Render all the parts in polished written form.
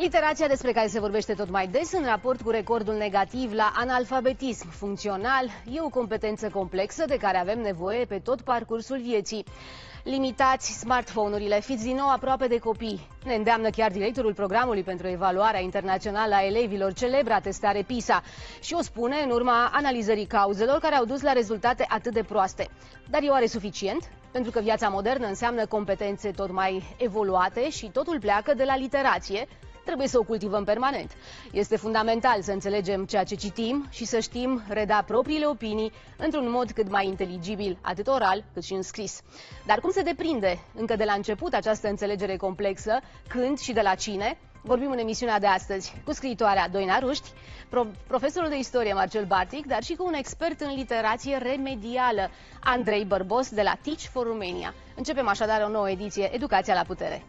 Literația despre care se vorbește tot mai des în raport cu recordul negativ la analfabetism funcțional e o competență complexă de care avem nevoie pe tot parcursul vieții. Limitați smartphone-urile, fiți din nou aproape de copii. Ne îndeamnă chiar directorul programului pentru evaluarea internațională a elevilor, celebra testare PISA, și o spune în urma analizării cauzelor care au dus la rezultate atât de proaste. Dar e oare suficient? Pentru că viața modernă înseamnă competențe tot mai evoluate și totul pleacă de la literație. Trebuie să o cultivăm permanent. Este fundamental să înțelegem ceea ce citim și să știm reda propriile opinii într-un mod cât mai inteligibil, atât oral cât și în scris. Dar cum se deprinde încă de la început această înțelegere complexă, când și de la cine? Vorbim în emisiunea de astăzi cu scriitoarea Doina Ruști, profesorul de istorie Marcel Bartic, dar și cu un expert în literație remedială, Andrei Bărbos de la Teach for Romania. Începem așadar o nouă ediție Educația la putere.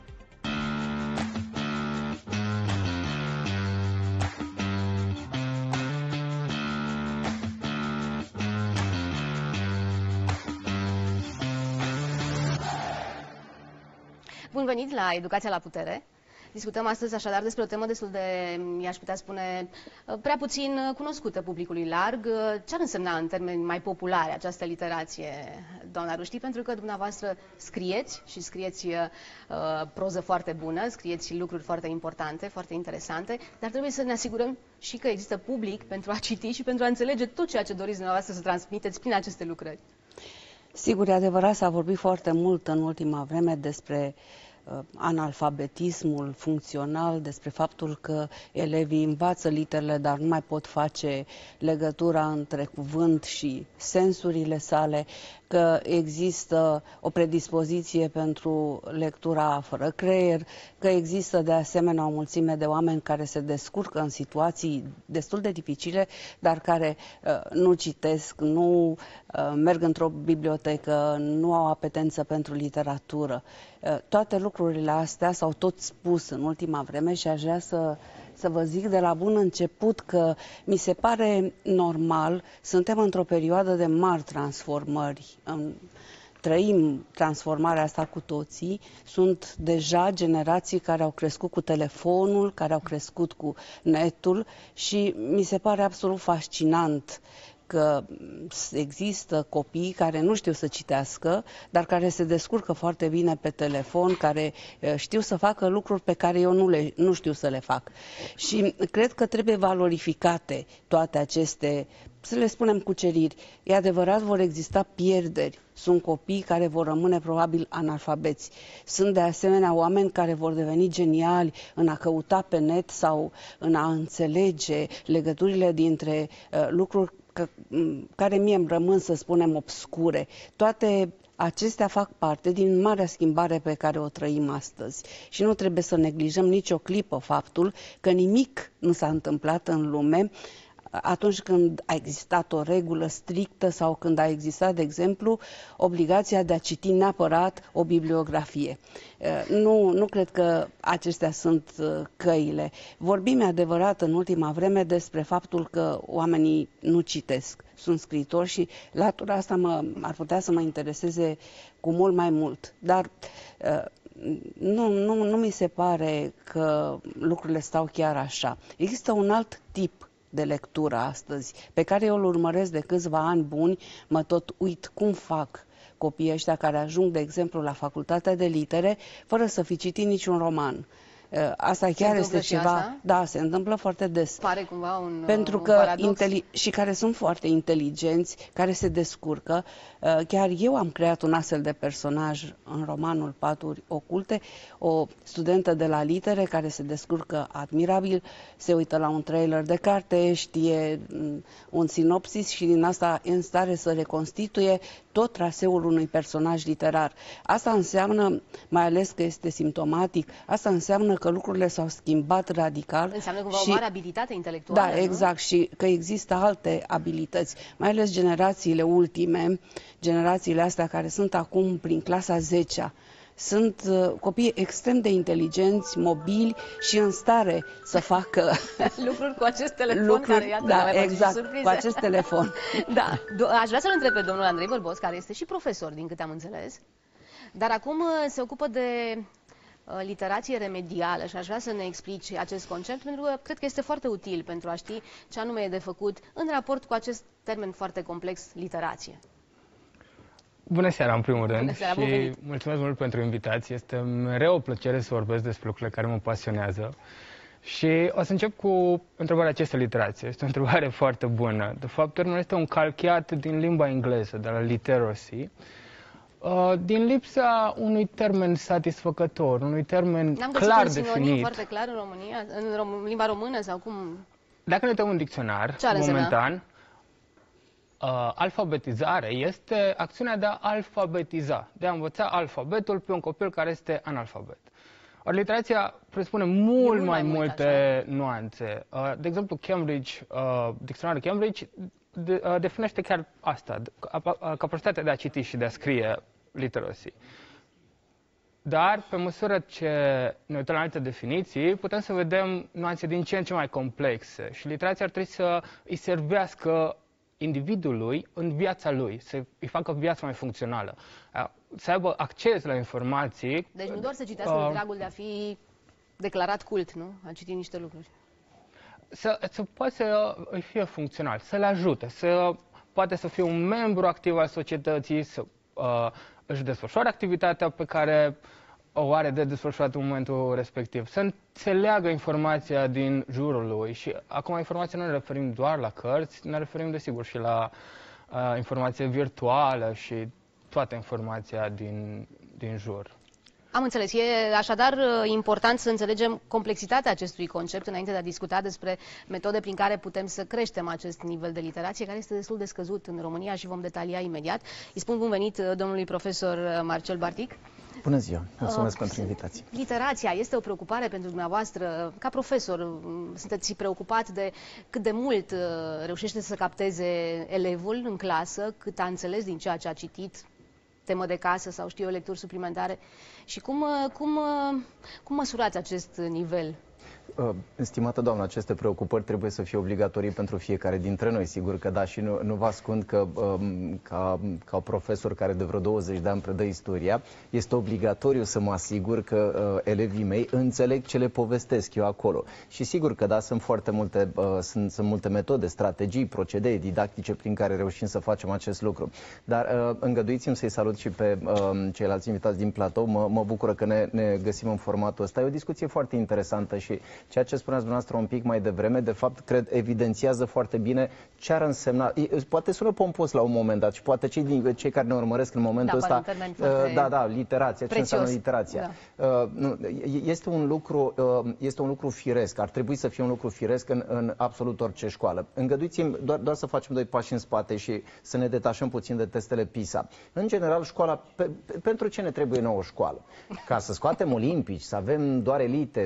Bun venit la Educația la putere. Discutăm astăzi așadar despre o temă destul de, i-aș putea spune, prea puțin cunoscută publicului larg. Ce ar însemna în termeni mai populare această literație, doamna Ruști? Pentru că dumneavoastră scrieți și scrieți proză foarte bună, scrieți lucruri foarte importante, foarte interesante, dar trebuie să ne asigurăm și că există public pentru a citi și pentru a înțelege tot ceea ce doriți dumneavoastră să transmiteți prin aceste lucrări. Sigur, e adevărat, s-a vorbit foarte mult în ultima vreme despre analfabetismul funcțional, despre faptul că elevii învață literele, dar nu mai pot face legătura între cuvânt și sensurile sale, că există o predispoziție pentru lectura fără creier, că există de asemenea o mulțime de oameni care se descurcă în situații destul de dificile, dar care nu citesc, nu merg într-o bibliotecă, nu au apetență pentru literatură. Toate lucrurile astea s-au tot spus în ultima vreme și aș vrea să vă zic de la bun început că mi se pare normal, suntem într-o perioadă de mari transformări, trăim transformarea asta cu toții, sunt deja generații care au crescut cu telefonul, care au crescut cu netul și mi se pare absolut fascinant că există copii care nu știu să citească, dar care se descurcă foarte bine pe telefon, care știu să facă lucruri pe care eu nu știu să le fac. Și cred că trebuie valorificate toate aceste, să le spunem, cuceriri. E adevărat, vor exista pierderi. Sunt copii care vor rămâne probabil analfabeți. Sunt de asemenea oameni care vor deveni geniali în a căuta pe net sau în a înțelege legăturile dintre lucruri care mie îmi rămân, să spunem, obscure. Toate acestea fac parte din marea schimbare pe care o trăim astăzi. Și nu trebuie să neglijăm nicio clipă faptul că nimic nu s-a întâmplat în lume atunci când a existat o regulă strictă sau când a existat, de exemplu, obligația de a citi neapărat o bibliografie. Nu cred că acestea sunt căile. Vorbim, adevărat, în ultima vreme despre faptul că oamenii nu citesc. Sunt scriitori și latura asta ar putea să mă intereseze cu mult mai mult. Dar nu mi se pare că lucrurile stau chiar așa. Există un alt tip de lectură astăzi, pe care eu îl urmăresc de câțiva ani buni, mă tot uit cum fac copiii ăștia care ajung, de exemplu, la facultatea de litere, fără să fi citit niciun roman. Asta chiar este ceva... Asta? Da, se întâmplă foarte des. Pare cumva un Pentru că paradox. și care sunt foarte inteligenți, care se descurcă. Chiar eu am creat un astfel de personaj în romanul Paturi oculte, o studentă de la litere care se descurcă admirabil, se uită la un trailer de carte, știe un sinopsis și din asta e în stare să reconstituie tot traseul unui personaj literar. Asta înseamnă, mai ales că este simptomatic, asta înseamnă că lucrurile s-au schimbat radical. Înseamnă cumva o mare abilitate intelectuală, da, exact, nu? și că există alte abilități, mai ales generațiile ultime, generațiile astea care sunt acum prin clasa 10-a. Sunt copii extrem de inteligenți, mobili și în stare să facă lucruri cu acest telefon lucruri, care, iată, da, exact, cu acest telefon. Da. Aș vrea să-l întreb pe domnul Andrei Bărbos, care este și profesor, din câte am înțeles, dar acum se ocupă de literație remedială și aș vrea să ne explici acest concept, pentru că cred că este foarte util pentru a ști ce anume e de făcut în raport cu acest termen foarte complex, literație. Bună seara, în primul rând, seara, și mulțumesc mult pentru invitație. Este mereu o plăcere să vorbesc despre lucrurile care mă pasionează. Și o să încep cu întrebarea ce este literație. Este o întrebare foarte bună. De fapt, termenul este un calchiat din limba engleză, de la literacy, din lipsa unui termen satisfăcător, unui termen clar definit. N-am găsit un sinonim foarte clar în România, în limba română sau cum? Dacă ne uităm în dicționar, momentan, alfabetizare este acțiunea de a alfabetiza, de a învăța alfabetul pe un copil care este analfabet. Ori literația presupune mult mai multe nuanțe. De exemplu, dicționarul Cambridge definește chiar asta, capacitatea de a citi și de a scrie literacy. Dar, pe măsură ce ne uităm la alte definiții, putem să vedem nuanțe din ce în ce mai complexe. Și literația ar trebui să îi servească individului în viața lui, să îi facă viața mai funcțională, să aibă acces la informații. Deci nu doar să citească de dragul de a fi declarat cult, nu? A citi niște lucruri. Să poate să îi fie funcțional, să le ajute, poate să fie un membru activ al societății, să își desfășoare activitatea pe care o are de desfășurat în momentul respectiv, să înțeleagă informația din jurul lui. Și acum informația nu ne referim doar la cărți, ne referim desigur și la informație virtuală și toată informația din jur. Am înțeles. E așadar important să înțelegem complexitatea acestui concept înainte de a discuta despre metode prin care putem să creștem acest nivel de literație, care este destul de scăzut în România și vom detalia imediat. Îi spun bun venit domnului profesor Marcel Bartic. Bună ziua! Mulțumesc pentru invitație. Literația este o preocupare pentru dumneavoastră? Ca profesor, sunteți preocupat de cât de mult reușește să capteze elevul în clasă, cât a înțeles din ceea ce a citit, temă de casă sau știu eu, lecturi suplimentare? Și cum măsurați acest nivel? Stimată doamnă, aceste preocupări trebuie să fie obligatorii pentru fiecare dintre noi. Sigur că da, și nu vă ascund că ca profesor care de vreo 20 de ani predă istoria, este obligatoriu să mă asigur că elevii mei înțeleg ce le povestesc eu acolo. Și sigur că da, sunt foarte multe, sunt multe metode, strategii, procedee didactice prin care reușim să facem acest lucru. Dar îngăduiți-mi să-i salut și pe ceilalți invitați din platou. Mă bucură că ne găsim în formatul ăsta. E o discuție foarte interesantă și ceea ce spuneați dumneavoastră un pic mai devreme, de fapt, cred, evidențiază foarte bine ce ar însemna. Poate sună pompos la un moment dat și poate cei care ne urmăresc în momentul ăsta, literația, ce înseamnă literația. Da. Este un lucru firesc, ar trebui să fie un lucru firesc în absolut orice școală. Îngăduiți-mi doar să facem 2 pași în spate și să ne detașăm puțin de testele PISA. În general, școala, pentru ce ne trebuie nouă școală? Ca să scoatem olimpici, să avem doar elite,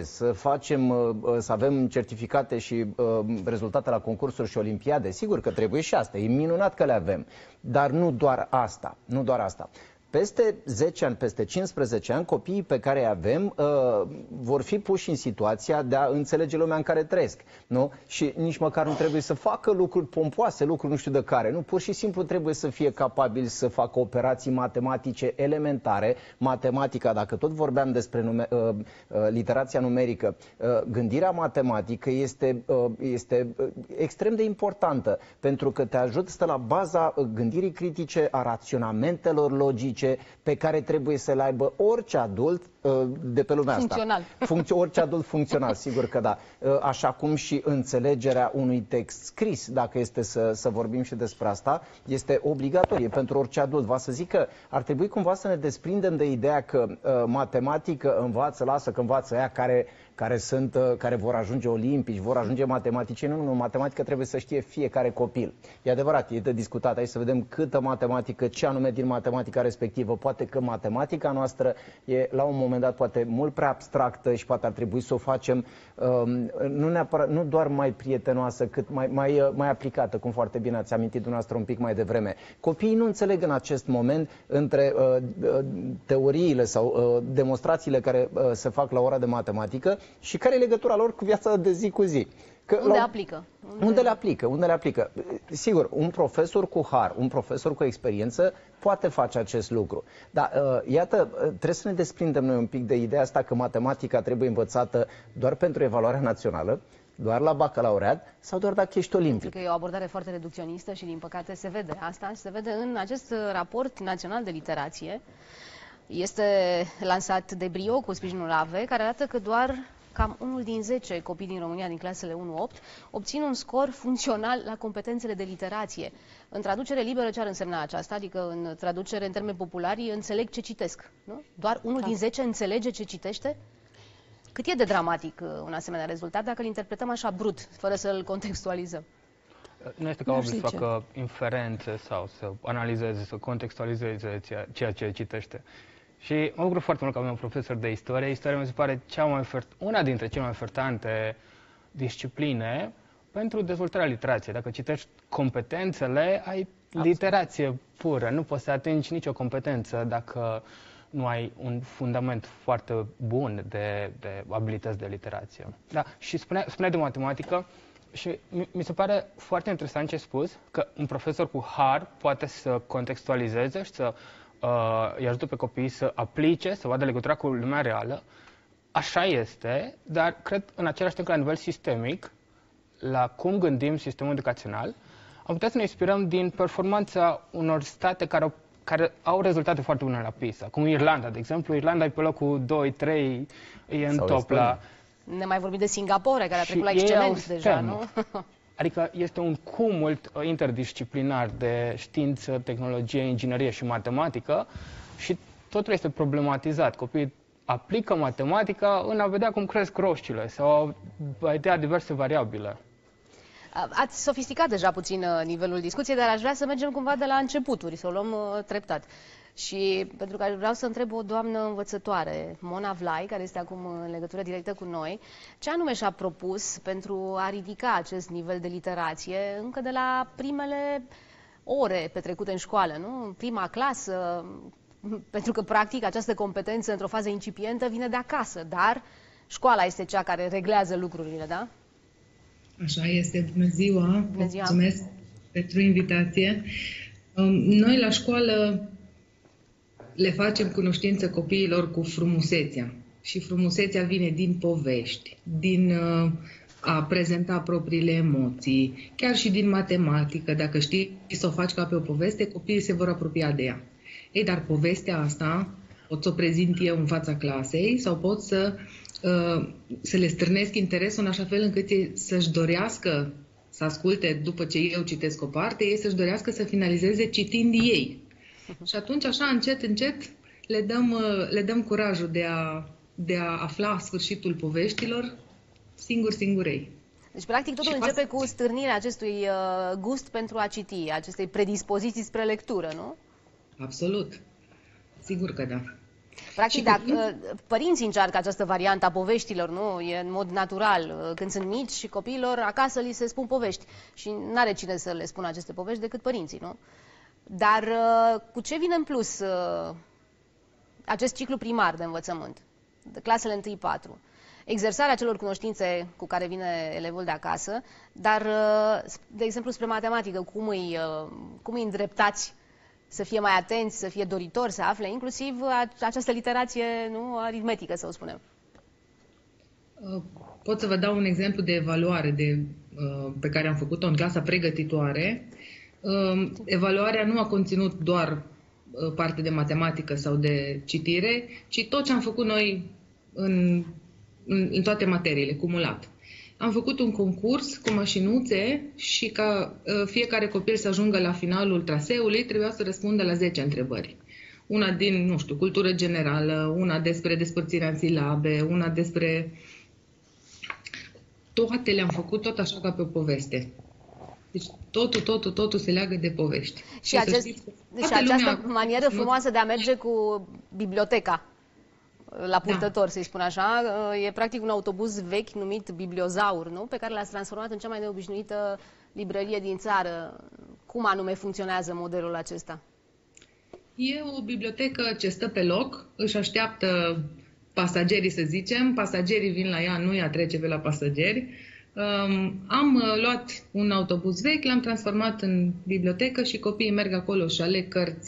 să avem certificate și rezultate la concursuri și olimpiade. Sigur că trebuie și asta, e minunat că le avem, dar nu doar asta, nu doar asta. Peste 10 ani, peste 15 ani, copiii pe care îi avem vor fi puși în situația de a înțelege lumea în care trăiesc. Nu? Și nici măcar nu trebuie să facă lucruri pompoase, lucruri nu știu de care. Nu, pur și simplu trebuie să fie capabili să facă operații matematice elementare. Matematica, dacă tot vorbeam despre literația numerică, gândirea matematică este extrem de importantă, pentru că te ajută, stă la baza gândirii critice, a raționamentelor logice, pe care trebuie să le aibă orice adult de pe lumea funcțional. Asta. Orice adult funcțional, sigur că da. Așa cum și înțelegerea unui text scris, dacă este să vorbim și despre asta, este obligatorie pentru orice adult. Va să zic că ar trebui cumva să ne desprindem de ideea că matematică învață, lasă că învață aia care vor ajunge olimpici, vor ajunge matematicieni. Nu, matematică trebuie să știe fiecare copil. E adevărat, e de discutat aici să vedem câtă matematică, ce anume din matematica respectivă. Poate că matematica noastră e la un moment dat poate mult prea abstractă și poate ar trebui să o facem nu doar mai prietenoasă, cât mai aplicată, cum foarte bine ați amintit dumneavoastră un pic mai devreme. Copiii nu înțeleg în acest moment între teoriile sau demonstrațiile care se fac la ora de matematică și care e legătura lor cu viața de zi cu zi. Unde aplică? Unde le aplică? Sigur, un profesor cu har, un profesor cu experiență poate face acest lucru. Dar iată, trebuie să ne desprindem noi un pic de ideea asta că matematica trebuie învățată doar pentru evaluarea națională, doar la bacalaureat sau doar dacă ești olimpic. Pentru că e o abordare foarte reducționistă și din păcate se vede asta și se vede în acest raport național de literație. Este lansat de Brio cu sprijinul AVE, care arată că doar cam 1 din 10 copii din România din clasele 1-8 obțin un scor funcțional la competențele de literație. În traducere liberă ce ar însemna aceasta? Adică în traducere în termeni populari înțeleg ce citesc, nu? Doar 1 din 10 înțelege ce citește? Cât e de dramatic un asemenea rezultat dacă îl interpretăm așa brut, fără să-l contextualizăm? Nu este capabil să facă inferențe sau să analizeze, să contextualizeze ceea ce citește. Și mă bucur foarte mult că avem un profesor de istorie. Istoria mi se pare una dintre cele mai ofertante discipline pentru dezvoltarea literației. Dacă citești competențele, ai literație pură. Nu poți să atingi nicio competență dacă nu ai un fundament foarte bun de abilități de literație. Da, și spunea de matematică și mi se pare foarte interesant ce ai spus, că un profesor cu har poate să contextualizeze și să îi ajută pe copii să aplice, să vadă legătura cu lumea reală. Așa este, dar cred în același timp că la nivel sistemic, la cum gândim sistemul educațional, am putea să ne inspirăm din performanța unor state care au rezultate foarte bune la PISA, cum Irlanda, de exemplu. Irlanda e pe locul 2-3, e în top la... Ne mai vorbim de Singapore, care a trecut la excelență deja, nu? Adică este un cumul interdisciplinar de știință, tehnologie, inginerie și matematică și totul este problematizat. Copiii aplică matematica în a vedea cum cresc roșciile sau a vedea diverse variabile. Ați sofisticat deja puțin nivelul discuției, dar aș vrea să mergem cumva de la începuturi, să o luăm treptat. Și pentru că vreau să întreb o doamnă învățătoare, Mona Vlai, care este acum în legătură directă cu noi, ce anume și-a propus pentru a ridica acest nivel de literație încă de la primele ore petrecute în școală, nu? În prima clasă, pentru că practic această competență într-o fază incipientă vine de acasă, dar școala este cea care reglează lucrurile, da? Așa este. Bună ziua! Bună ziua! Mulțumesc pentru invitație. Noi la școală le facem cunoștință copiilor cu frumusețea. Și frumusețea vine din povești, din a prezenta propriile emoții, chiar și din matematică. Dacă știi să o faci ca pe o poveste, copiii se vor apropia de ea. Ei, dar povestea asta pot să o prezint eu în fața clasei sau pot să le stârnesc interesul în așa fel încât ei să-și dorească să asculte după ce eu citesc o parte, ei să-și dorească să finalizeze citind ei. Și atunci, așa, încet, încet, le dăm curajul de a afla sfârșitul poveștilor singurei. Deci, practic, totul începe cu stârnirea acestui gust pentru a citi, acestei predispoziții spre lectură, nu? Absolut. Sigur că da. Practic, dacă părinții încearcă această variantă a poveștilor, nu? E în mod natural. Când sunt mici și copiilor, acasă li se spun povești. Și n-are cine să le spună aceste povești decât părinții, nu? Dar cu ce vine în plus acest ciclu primar de învățământ, de clasele 1-4? Exersarea celor cunoștințe cu care vine elevul de acasă, dar, de exemplu, spre matematică, cum îi îndreptați să fie mai atenți, să fie doritori, să afle inclusiv această literație, nu, aritmetică, să o spunem? Pot să vă dau un exemplu de evaluare pe care am făcut-o în clasa pregătitoare. Evaluarea nu a conținut doar parte de matematică sau de citire, ci tot ce am făcut noi în toate materiile, cumulat. Am făcut un concurs cu mașinuțe și ca fiecare copil să ajungă la finalul traseului, trebuia să răspundă la 10 întrebări. Una din, nu știu, cultură generală, una despre despărțirea în silabe, una despre... Toate le-am făcut tot așa ca pe o poveste. Deci totul se leagă de povești. Și această manieră frumoasă de a merge cu biblioteca la purtător, să-i spun așa, e practic un autobuz vechi numit Bibliozaur, nu? Pe care l-ați transformat în cea mai neobișnuită librărie din țară. Cum anume funcționează modelul acesta? E o bibliotecă ce stă pe loc, își așteaptă pasagerii, să zicem, pasagerii vin la ea, nu ea trece pe la pasageri. Am luat un autobuz vechi, l-am transformat în bibliotecă și copiii merg acolo și aleg cărți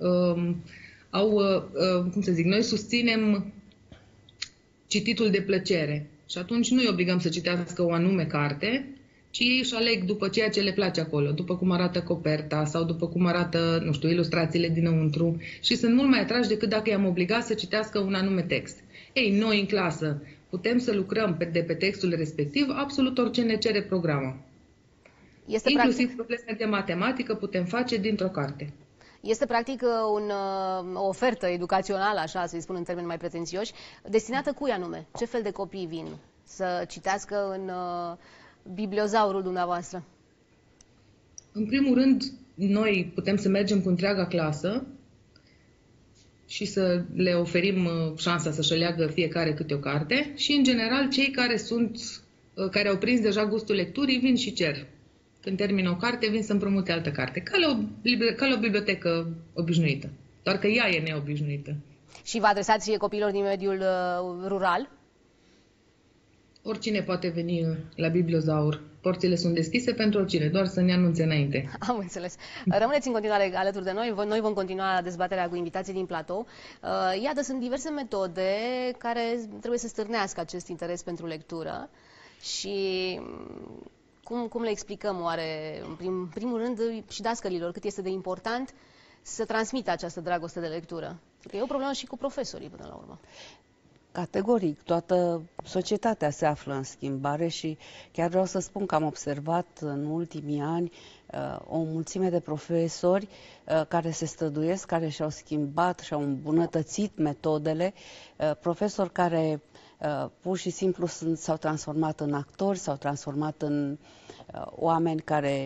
cum să zic, noi susținem cititul de plăcere și atunci nu îi obligăm să citească o anume carte, ci ei își aleg după ceea ce le place acolo, după cum arată coperta sau după cum arată, nu știu, ilustrațiile dinăuntru și sunt mult mai atrași decât dacă i-am obligat să citească un anume text. Ei, noi în clasă putem să lucrăm de pe textul respectiv absolut orice ne cere programa. Inclusiv probleme de matematică putem face dintr-o carte. Este practic o ofertă educațională, așa să-i spun în termeni mai pretențioși, destinată cui anume? Ce fel de copii vin să citească în bibliozaurul dumneavoastră? În primul rând, noi putem să mergem cu întreaga clasă și să le oferim șansa să-și aleagă fiecare câte o carte și, în general, cei care au prins deja gustul lecturii vin și cer. Când termină o carte, vin să împrumute altă carte, ca la o bibliotecă obișnuită, doar că ea e neobișnuită. Și vă adresați copiilor din mediul rural? Oricine poate veni la bibliozaur. Porțile sunt deschise pentru oricine, doar să ne anunțe înainte. Am înțeles. Rămâneți în continuare alături de noi. Noi vom continua dezbaterea cu invitații din platou. Iată, sunt diverse metode care trebuie să stârnească acest interes pentru lectură și cum le explicăm oare, în primul rând, și dascălilor, cât este de important să transmită această dragoste de lectură? Că e o problemă și cu profesorii până la urmă. Categoric, toată societatea se află în schimbare și chiar vreau să spun că am observat în ultimii ani o mulțime de profesori care se străduiesc, care și-au schimbat, și-au îmbunătățit metodele, profesori care pur și simplu s-au transformat în actori, s-au transformat în oameni care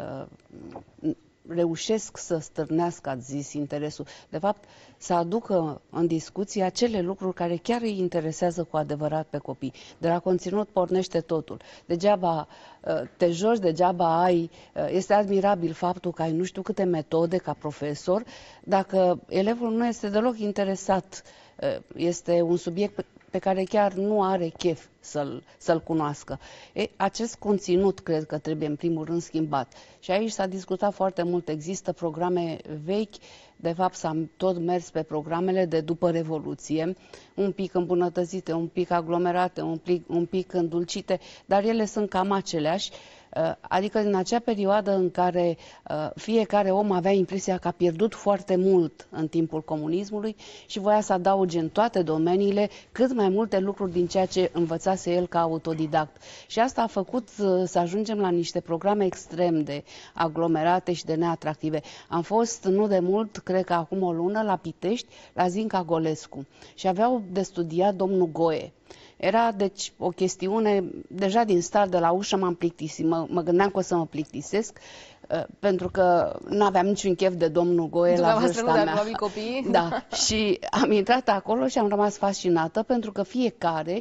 reușesc să stârnească, ați zis, interesul. De fapt, să aducă în discuție acele lucruri care chiar îi interesează cu adevărat pe copii. De la conținut pornește totul. Degeaba te joci, degeaba ai... Este admirabil faptul că ai nu știu câte metode ca profesor, dacă elevul nu este deloc interesat, este un subiect pe care chiar nu are chef să-l cunoască. Acest conținut cred că trebuie în primul rând schimbat. Și aici s-a discutat foarte mult. Există programe vechi, de fapt s-a tot mers pe programele de după Revoluție, un pic îmbunătățite, un pic aglomerate, un pic îndulcite, dar ele sunt cam aceleași. Adică din acea perioadă în care fiecare om avea impresia că a pierdut foarte mult în timpul comunismului și voia să adauge în toate domeniile cât mai multe lucruri din ceea ce învățase el ca autodidact. Și asta a făcut să ajungem la niște programe extrem de aglomerate și de neatractive. Am fost nu de mult, cred că acum o lună, la Pitești, la Zinca Golescu și aveau de studiat domnul Goe. Era, deci, o chestiune, deja din start de la ușă m-am plictisit, mă gândeam că o să mă plictisesc, pentru că nu aveam niciun chef de domnul Goe la vârsta mea. Copii? Da, și am intrat acolo și am rămas fascinată pentru că fiecare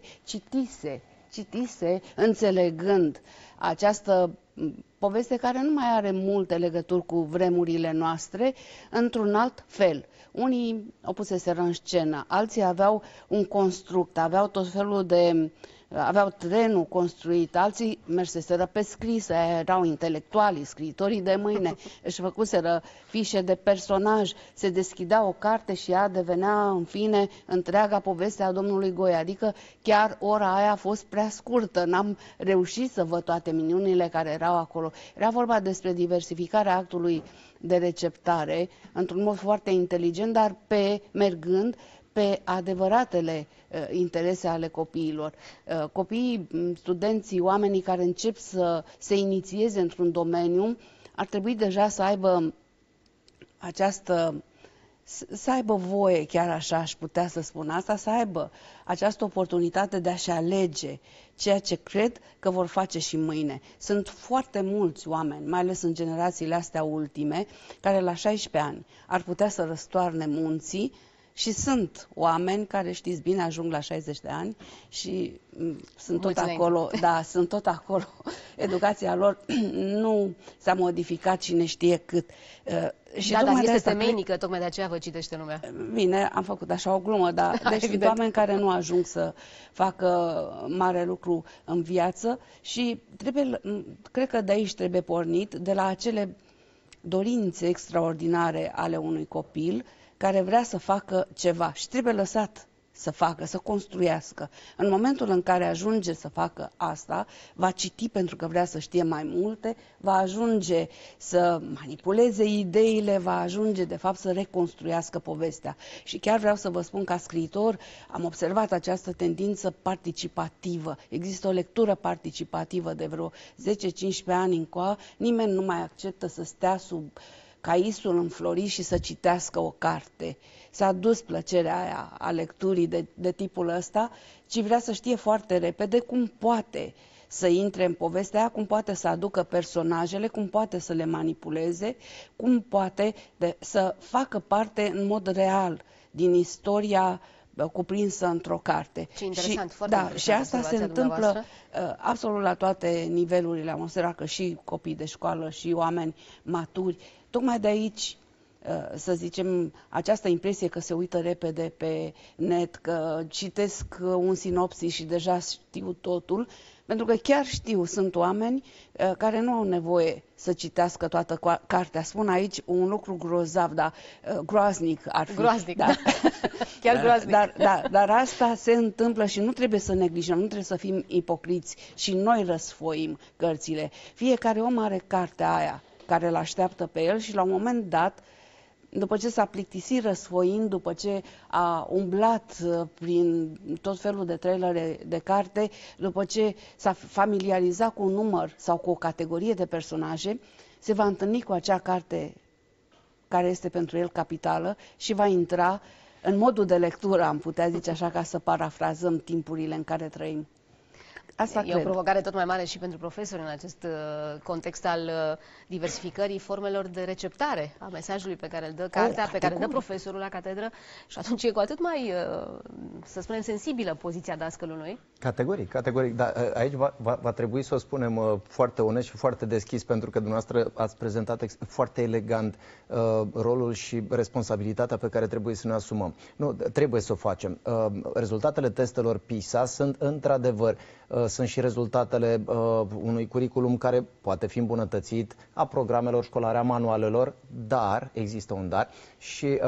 citise înțelegând această poveste care nu mai are multe legături cu vremurile noastre, într-un alt fel. Unii o puseseră în scenă, alții aveau un construct, aveau tot felul de... aveau trenul construit, alții merseseră pe scris, erau intelectuali, scriitorii de mâine, își făcuseră fișe de personaj, se deschidea o carte și ea devenea, în fine, întreaga poveste a domnului Goe. Adică chiar ora aia a fost prea scurtă, n-am reușit să văd toate minunile care erau acolo. Era vorba despre diversificarea actului de receptare, într-un mod foarte inteligent, dar mergând pe adevăratele interese ale copiilor. Copiii, studenții, oamenii care încep să se inițieze într-un domeniu, ar trebui deja să aibă să aibă voie, chiar așa aș putea să spun asta, să aibă această oportunitate de a-și alege ceea ce cred că vor face și mâine. Sunt foarte mulți oameni, mai ales în generațiile astea ultime, care la 16 ani ar putea să răstoarne munții. Și sunt oameni care, știți bine, ajung la 60 de ani și sunt tot acolo, da, sunt tot acolo. Educația lor nu s-a modificat cine știe cât. Și da, dar este temeinică, tocmai de aceea vă citește lumea. Bine, am făcut așa o glumă, dar deci sunt oameni care nu ajung să facă mare lucru în viață și cred că de aici trebuie pornit, de la acele dorințe extraordinare ale unui copil care vrea să facă ceva și trebuie lăsat să facă, să construiască. În momentul în care ajunge să facă asta, va citi pentru că vrea să știe mai multe, va ajunge să manipuleze ideile, va ajunge de fapt să reconstruiască povestea. Și chiar vreau să vă spun, ca scriitor, am observat această tendință participativă. Există o lectură participativă de vreo 10-15 ani încoa, nimeni nu mai acceptă să stea sub caisul înflorit și să citească o carte. S-a dus plăcerea aia a lecturii de tipul ăsta, ci vrea să știe foarte repede cum poate să intre în povestea aia, cum poate să aducă personajele, cum poate să le manipuleze, cum poate să facă parte în mod real din istoria cuprinsă într-o carte. Ce interesant, foarte interesant. Și asta se întâmplă absolut la toate nivelurile. Am observat că și copii de școală și oameni maturi. Tocmai de aici, să zicem, această impresie că se uită repede pe net, că citesc un sinopsis și deja știu totul, pentru că chiar știu, sunt oameni care nu au nevoie să citească toată cartea. Spun aici un lucru grozav, dar groaznic ar fi. Groaznic, da. Chiar groaznic. Dar asta se întâmplă și nu trebuie să neglijăm, nu trebuie să fim ipocriți și noi răsfoim cărțile. Fiecare om are cartea aia care îl așteaptă pe el și la un moment dat, după ce s-a plictisit răsfoind, după ce a umblat prin tot felul de trailere de carte, după ce s-a familiarizat cu un număr sau cu o categorie de personaje, se va întâlni cu acea carte care este pentru el capitală și va intra în modul de lectură, am putea zice așa, ca să parafrazăm timpurile în care trăim. Asta e o provocare tot mai mare și pentru profesori în acest context al diversificării formelor de receptare a mesajului pe care îl dă cartea, pe care îl dă profesorul la catedră, și atunci e cu atât mai, să spunem, sensibilă poziția dascălului. Categoric, dar aici va trebui să o spunem foarte onest și foarte deschis, pentru că dumneavoastră ați prezentat foarte elegant rolul și responsabilitatea pe care trebuie să ne asumăm. Nu, trebuie să o facem. Rezultatele testelor PISA sunt într-adevăr sunt și rezultatele unui curriculum care poate fi îmbunătățit, a programelor școlare, a manualelor, dar, există un dar, și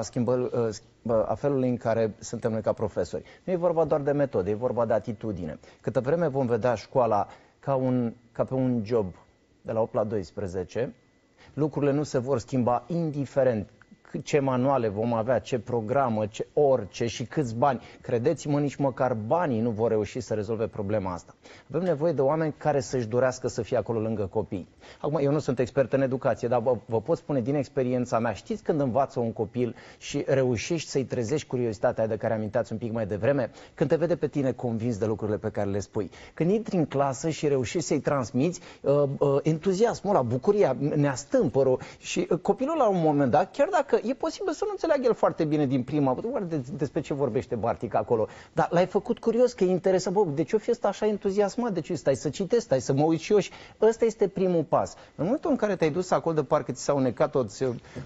a felului în care suntem noi ca profesori. Nu e vorba doar de metode, e vorba de atitudine. Câtă vreme vom vedea școala ca pe un job de la 8 la 12, lucrurile nu se vor schimba indiferent ce manuale vom avea, ce programă, orice și câți bani. Credeți-mă, nici măcar banii nu vor reuși să rezolve problema asta. Avem nevoie de oameni care să-și dorească să fie acolo lângă copii. Acum, eu nu sunt expert în educație, dar vă pot spune din experiența mea. Știți când învață un copil și reușești să-i trezești curiozitatea de care amintați un pic mai devreme? Când te vede pe tine convins de lucrurile pe care le spui. Când intri în clasă și reușești să-i transmiți entuziasmul ăla, bucuria, neastâmpărul, și copilul la un moment dat, chiar dacă e posibil să nu înțeleagă el foarte bine din prima, despre ce vorbește Bartic acolo, dar l-ai făcut curios, că e interesant, bă, de ce o fi ăsta așa entuziasmat, de ce stai să citesc, stai să mă uit și eu, și ăsta este primul pas. În momentul în care te-ai dus acolo de parcă ți s-au necat toți,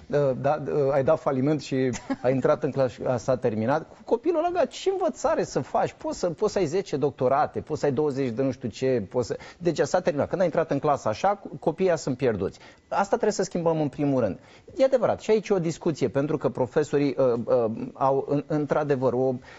ai dat faliment și ai intrat în clasă, s-a terminat, cu copilul ăla, ce învățare să faci? Poți să ai 10 doctorate, poți să ai 20 de nu știu ce, deci s-a terminat. Când ai intrat în clasă așa, copiii sunt pierduți. Asta trebuie să schimbăm în primul rând. E adevărat, și aici e o discuție, pentru că profesorii au într-adevăr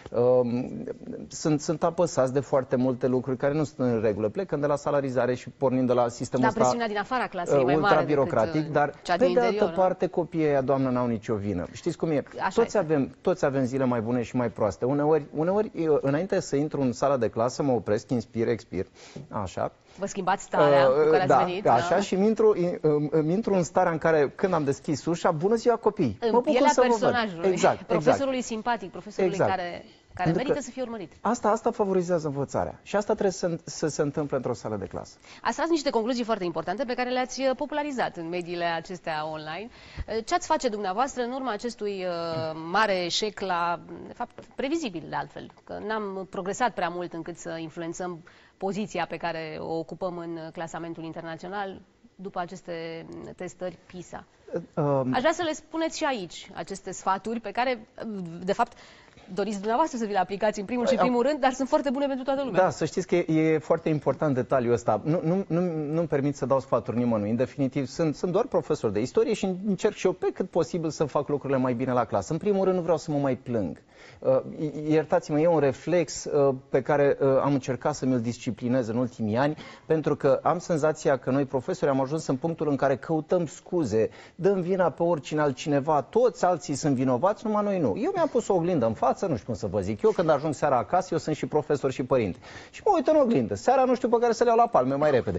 sunt apăsați de foarte multe lucruri care nu sunt în regulă. Plecând de la salarizare și pornind de la sistemul ăsta presiunea din afara clasei e mai mare ultra-birocratic, dar pe de altă parte copiii ăia, doamnă, n-au nicio vină. Știți cum e? Toți avem zile mai bune și mai proaste. Uneori, înainte să intru în sala de clasă, mă opresc, inspir, expir, așa. Vă schimbați starea cu care ați venit. Așa, și intru în starea în care, când am deschis ușa, bună ziua copii. În pielea personajului. Exact. Profesorului simpatic, profesorului care merită să fie urmărit. Asta favorizează învățarea. Și asta trebuie să se întâmple într-o sală de clasă. Ați tras niște concluzii foarte importante pe care le-ați popularizat în mediile acestea online. Ce ați face dumneavoastră în urma acestui mare eșec, de fapt, previzibil de altfel, că n-am progresat prea mult încât să influențăm poziția pe care o ocupăm în clasamentul internațional după aceste testări PISA? Aș vrea să le spuneți și aici aceste sfaturi pe care, de fapt, doriți dumneavoastră să vi le aplicați în primul și primul rând, dar sunt foarte bune pentru toată lumea. Da, să știți că e foarte important detaliul ăsta. Nu-mi permit să dau sfaturi nimănui. În definitiv, sunt doar profesor de istorie și încerc și eu pe cât posibil să fac lucrurile mai bine la clasă. În primul rând, nu vreau să mă mai plâng. Iertați-mă, e un reflex pe care am încercat să mi-l disciplinez în ultimii ani, pentru că am senzația că noi profesori am ajuns în punctul în care căutăm scuze, dăm vina pe oricine altcineva, toți alții sunt vinovați, numai noi nu. Eu mi-am pus o oglindă în față, nu știu cum să vă zic, eu când ajung seara acasă, eu sunt și profesor și părinte. Și mă uit în oglindă, seara nu știu pe care să le iau la palme mai repede.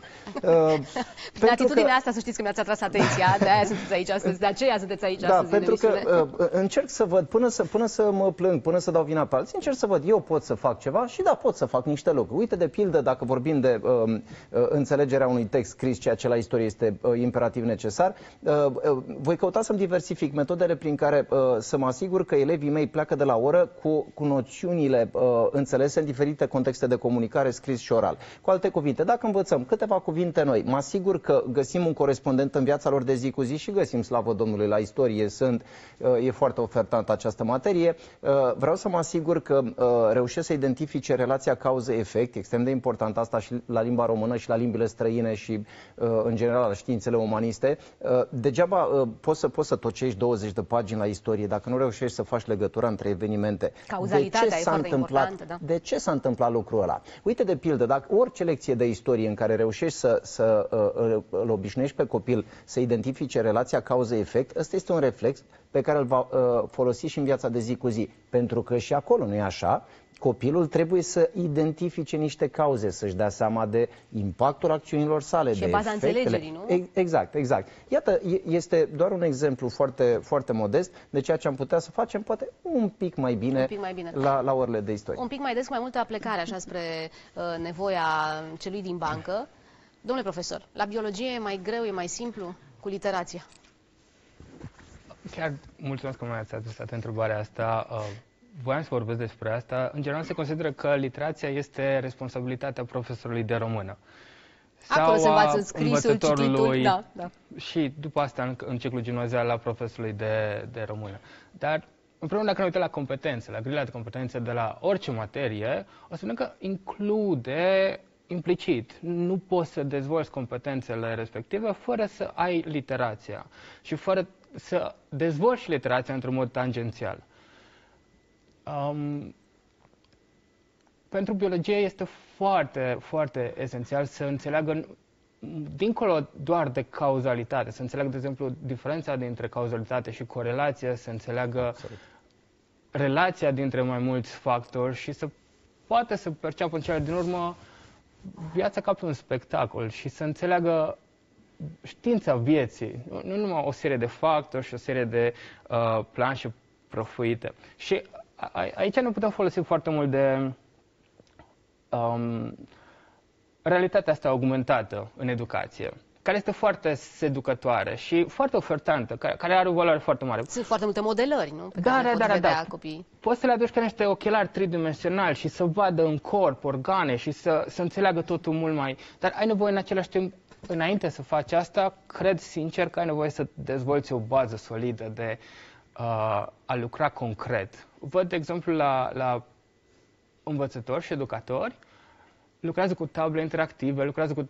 Prin atitudinea asta să știți că mi-ați atras atenția, de aia sunteți aici astăzi, de aceea sunteți aici astăzi. Da, pentru că încerc să văd, până să mă plâng, până să dau vina pe alții, încerc să văd, eu pot să fac ceva și da, pot să fac niște lucruri. Uite, de pildă, dacă vorbim de înțelegerea unui text scris, ceea ce la istorie este imperativ necesar, voi căuta să-mi diversific metodele prin care să mă asigur că elevii mei pleacă de la oră cu noțiunile înțelese în diferite contexte de comunicare, scris și oral. Cu alte cuvinte, dacă învățăm câteva cuvinte noi, mă asigur că găsim un corespondent în viața lor de zi cu zi și găsim, slavă Domnului, la istorie e foarte ofertantă această materie. Vreau să mă asigur că reușesc să identifice relația cauză-efect, extrem de important asta și la limba română și la limbile străine și în general la științele umaniste. Degeaba poți să tocești 20 de pagini la istorie dacă nu reușești să faci legătura între evenimente. Cauzalitatea e foarte importantă, da. De ce s-a întâmplat lucrul ăla? Uite, de pildă, dacă orice lecție de istorie în care reușești să îl obișnuiești pe copil să identifice relația cauză-efect, ăsta este un reflex pe care îl va folosi și în viața de zi cu zi. Pentru că și acolo, nu e așa? Copilul trebuie să identifice niște cauze, să-și dea seama de impactul acțiunilor sale, și de baza efectele. înțelegerii, nu? Exact. Iată, este doar un exemplu foarte, foarte modest de ceea ce am putea să facem, poate un pic mai bine, la orele de istorie. Un pic mai des, cu mai multă aplecare, așa, spre nevoia celui din bancă. Domnule profesor, la biologie e mai greu, e mai simplu cu literația? Chiar mulțumesc că mi-ați adresat întrebarea asta. Voiam să vorbesc despre asta. În general se consideră că literația este responsabilitatea profesorului de română. Acolo se învață scrisul, cititul, da. Și după asta în ciclul gimnazial la profesorului de română. Dar în primul rând, dacă ne uităm la competențe, la grila de competențe de la orice materie, o să vedem că include implicit. Nu poți să dezvolți competențele respective fără să ai literația și fără să dezvolți și literația într-un mod tangențial. Pentru biologie este foarte, foarte esențial să înțeleagă, dincolo doar de cauzalitate, să înțeleagă, de exemplu, diferența dintre cauzalitate și corelație, să înțeleagă relația dintre mai mulți factori și să poate să perceapă în cele din urmă viața ca pe un spectacol și să înțeleagă știința vieții, nu numai o serie de factori și o serie de planșe prăfuite. Și aici ne putem folosi foarte mult de realitatea asta augmentată în educație, care este foarte seducătoare și foarte ofertantă, care are o valoare foarte mare. Sunt foarte multe modelări, nu? Pe care le pot vedea copiii. Poți să le aduci ca niște ochelari tridimensionali și să vadă în corp organe și să înțeleagă totul mult mai... Dar ai nevoie în același timp, înainte să faci asta, cred sincer că ai nevoie să dezvolți o bază solidă de a lucra concret. Văd, de exemplu, la învățători și educatori, lucrează cu table interactive, lucrează cu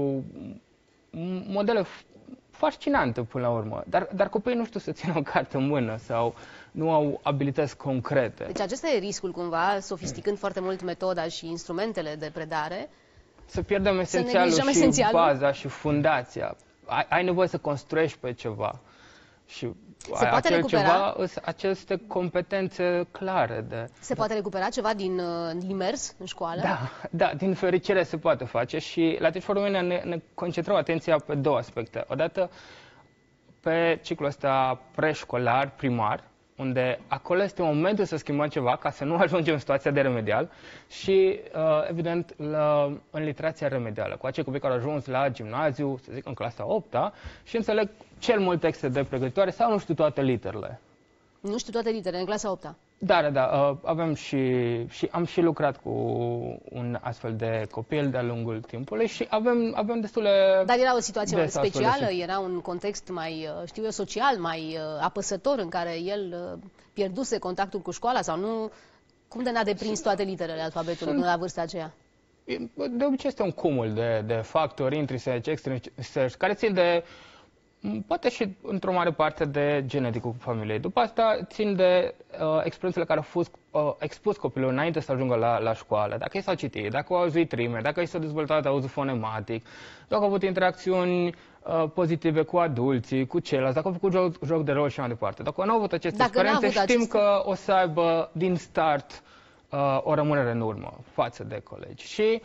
modele fascinante până la urmă, dar copiii nu știu să țină o carte în mână sau nu au abilități concrete. Deci acesta e riscul cumva, sofisticând foarte mult metoda și instrumentele de predare, să pierdem esențialul și baza și fundația. Ai nevoie să construiești pe ceva. Și se poate recupera aceste competențe clare. Se poate recupera ceva din mers în școală? Da, din fericire se poate face și la Teach for Romania ne concentrăm atenția pe două aspecte. Odată pe ciclul ăsta preșcolar, primar, unde acolo este momentul să schimbăm ceva ca să nu ajungem în situația de remedial și, evident, în literația remedială, cu acei copii care au ajuns la gimnaziu, să zic, în clasa 8-a și înțeleg cel mult texte de pregătitoare sau nu știu toate literele. Nu știu toate literele, în clasa 8-a? Da, avem și am și lucrat cu un astfel de copil de-a lungul timpului și avem destule... Dar era o situație mai specială, era un context mai, știu eu, social, mai apăsător, în care el pierduse contactul cu școala sau nu? Cum de n-a deprins toate literele alfabetului până la vârsta aceea? De obicei este un cumul de factori intrinseci, extrinseci, care țin de, poate și într-o mare parte, de geneticul familiei. După asta țin de experiențele care au fost expus copilul înainte să ajungă la școală. Dacă i s-au citit, dacă au auzit rime, dacă i s-au dezvoltat auzul fonematic, dacă au avut interacțiuni pozitive cu adulții, cu ceilalți, dacă au făcut joc de rol și mai departe. Dacă nu au avut aceste experiențe, știm că o să aibă din start o rămânere în urmă față de colegi. Și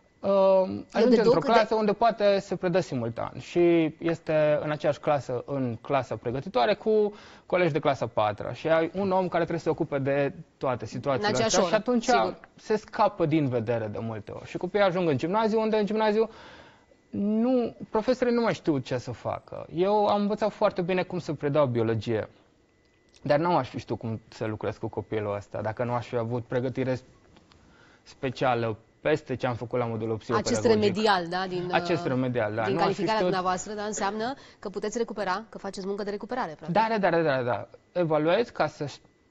ajunge într-o clasă unde poate se predă simultan și este în aceeași clasă, în clasa pregătitoare, cu colegi de clasa 4-a și ai un om care trebuie să se ocupe de toate situațiile astea și atunci se scapă din vedere de multe ori. Și copiii ajung în gimnaziu, unde în gimnaziu profesorii nu mai știu ce să facă. Eu am învățat foarte bine cum să predau biologie, dar nu aș fi știut cum să lucrez cu copilul ăsta, dacă nu aș fi avut pregătire specială peste ce am făcut la modulul psihopedagogic. Acest remedial, da? Acest remedial, da. Din calificarea dumneavoastră, dar înseamnă că puteți recupera, că faceți muncă de recuperare, practic. Da. Evaluez ca să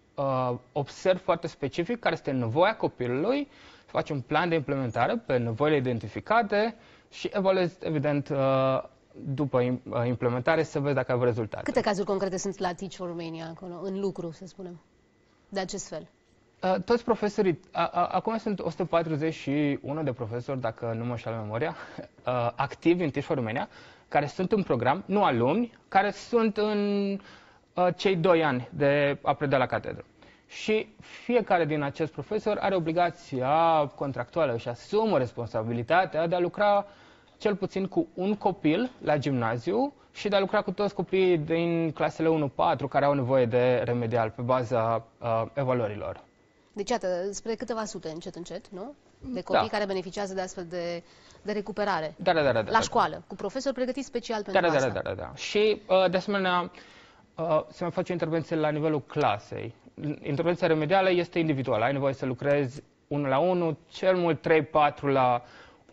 observ foarte specific care este nevoia copilului, faci un plan de implementare pe nevoile identificate și evaluez, evident, după implementare să vezi dacă ai rezultate. Câte cazuri concrete sunt la Teach for Romania acolo, în lucru, să spunem, de acest fel? Toți profesorii, acum sunt 141 de profesori, dacă nu mă înșală memoria, activi în Teach for Romania, care sunt în program, nu alumni, care sunt în cei 2 ani de a preda la catedră. Și fiecare din acești profesori are obligația contractuală și asumă responsabilitatea de a lucra cel puțin cu un copil la gimnaziu și de a lucra cu toți copiii din clasele 1-4 care au nevoie de remedial pe baza evaluărilor. Deci, iată, spre câteva sute, încet, nu? De copii care beneficiază de astfel de recuperare. La școală, cu profesori pregătiți special pentru asta. Da. Și, de asemenea, se mai face o intervenție la nivelul clasei. Intervenția remedială este individuală. Ai nevoie să lucrezi 1 la 1, cel mult 3-4 la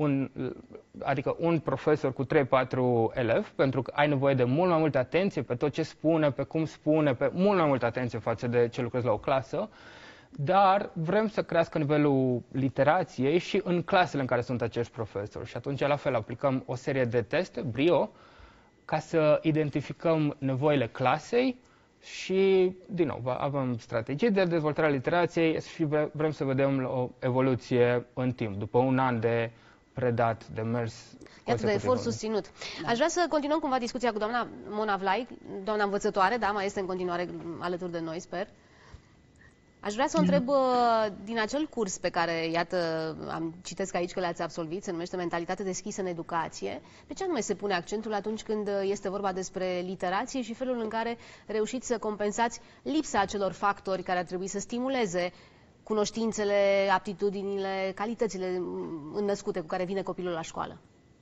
adică un profesor cu 3-4 elevi, pentru că ai nevoie de mult mai multă atenție pe tot ce spune, pe cum spune, pe mult mai multă atenție față de ce lucrezi la o clasă. Dar vrem să crească nivelul literației și în clasele în care sunt acești profesori. Și atunci, la fel, aplicăm o serie de teste, BRIO, ca să identificăm nevoile clasei și, din nou, avem strategii de dezvoltare a literației și vrem să vedem o evoluție în timp, după un an de predat, de mers. Iată, de efort susținut. Da. Aș vrea să continuăm cumva discuția cu doamna Mona Vlai, doamna învățătoare, da, mai este în continuare alături de noi, sper. Aș vrea să o întreb din acel curs pe care, iată, citesc aici că le-ați absolvit, se numește Mentalitate deschisă în educație. Pe ce anume se pune accentul atunci când este vorba despre literație și felul în care reușiți să compensați lipsa acelor factori care ar trebui să stimuleze cunoștințele, aptitudinile, calitățile înnăscute cu care vine copilul la școală?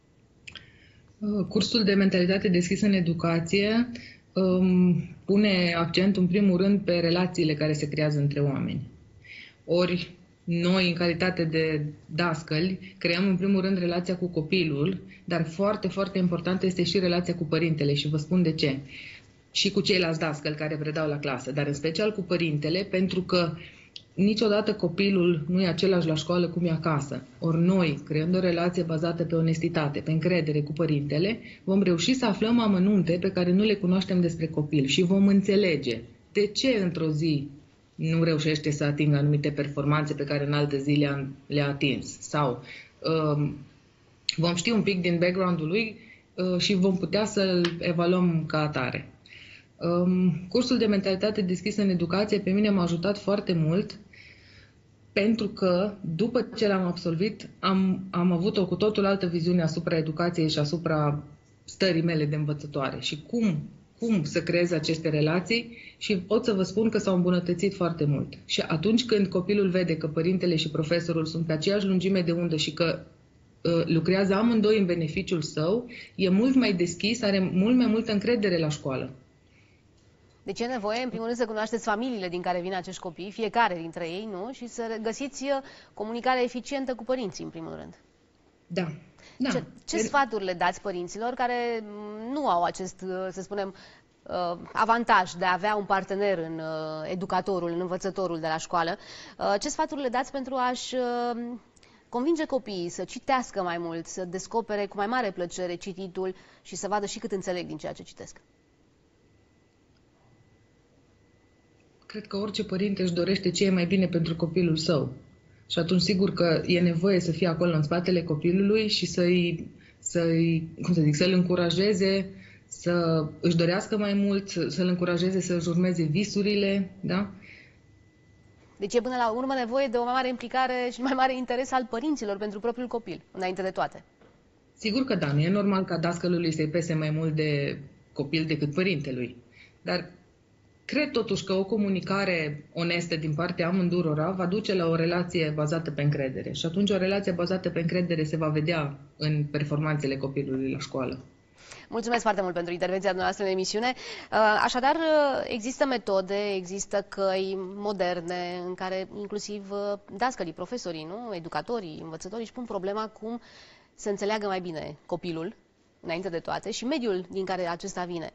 Cursul de Mentalitate deschisă în educație pune accent în primul rând pe relațiile care se creează între oameni. Ori noi, în calitate de dascăli, creăm în primul rând relația cu copilul, dar foarte, foarte importantă este și relația cu părintele și vă spun de ce. Și cu ceilalți dascăli care predau la clasă, dar în special cu părintele, pentru că niciodată copilul nu e același la școală cum e acasă. Ori noi, creând o relație bazată pe onestitate, pe încredere cu părintele, vom reuși să aflăm amănunte pe care nu le cunoaștem despre copil și vom înțelege de ce într-o zi nu reușește să atingă anumite performanțe pe care în altă zi le-a atins. Sau vom ști un pic din background-ul lui și vom putea să-l evaluăm ca atare. Cursul de mentalitate deschisă în educație pe mine m-a ajutat foarte mult, pentru că după ce l-am absolvit am avut o cu totul altă viziune asupra educației și asupra stării mele de învățătoare și cum să creez aceste relații și pot să vă spun că s-au îmbunătățit foarte mult. Și atunci când copilul vede că părintele și profesorul sunt pe aceeași lungime de undă și că lucrează amândoi în beneficiul său, e mult mai deschis, are mult mai multă încredere la școală. Deci e nevoie, în primul rând, să cunoașteți familiile din care vin acești copii, fiecare dintre ei, nu? Și să găsiți comunicare eficientă cu părinții, în primul rând. Da. Da. Ce sfaturi le dați părinților care nu au acest, să spunem, avantaj de a avea un partener în educatorul, în învățătorul de la școală? Ce sfaturi le dați pentru a-și convinge copiii să citească mai mult, să descopere cu mai mare plăcere cititul și să vadă și cât înțeleg din ceea ce citesc? Cred că orice părinte își dorește ce e mai bine pentru copilul său. Și atunci sigur că e nevoie să fie acolo în spatele copilului și să-l încurajeze să își dorească mai mult, să-l încurajeze să-și urmeze visurile, da? Deci e până la urmă nevoie de o mai mare implicare și mai mare interes al părinților pentru propriul copil, înainte de toate. Sigur că da, nu e normal ca dascălului să-i pese mai mult de copil decât părintelui. Dar cred totuși că o comunicare onestă din partea amândurora va duce la o relație bazată pe încredere. Și atunci o relație bazată pe încredere se va vedea în performanțele copilului la școală. Mulțumesc foarte mult pentru intervenția dumneavoastră în emisiune. Așadar, există metode, există căi moderne în care inclusiv dascălii, profesorii, nu? Educatorii, învățătorii își pun problema cum să înțeleagă mai bine copilul, înainte de toate, și mediul din care acesta vine.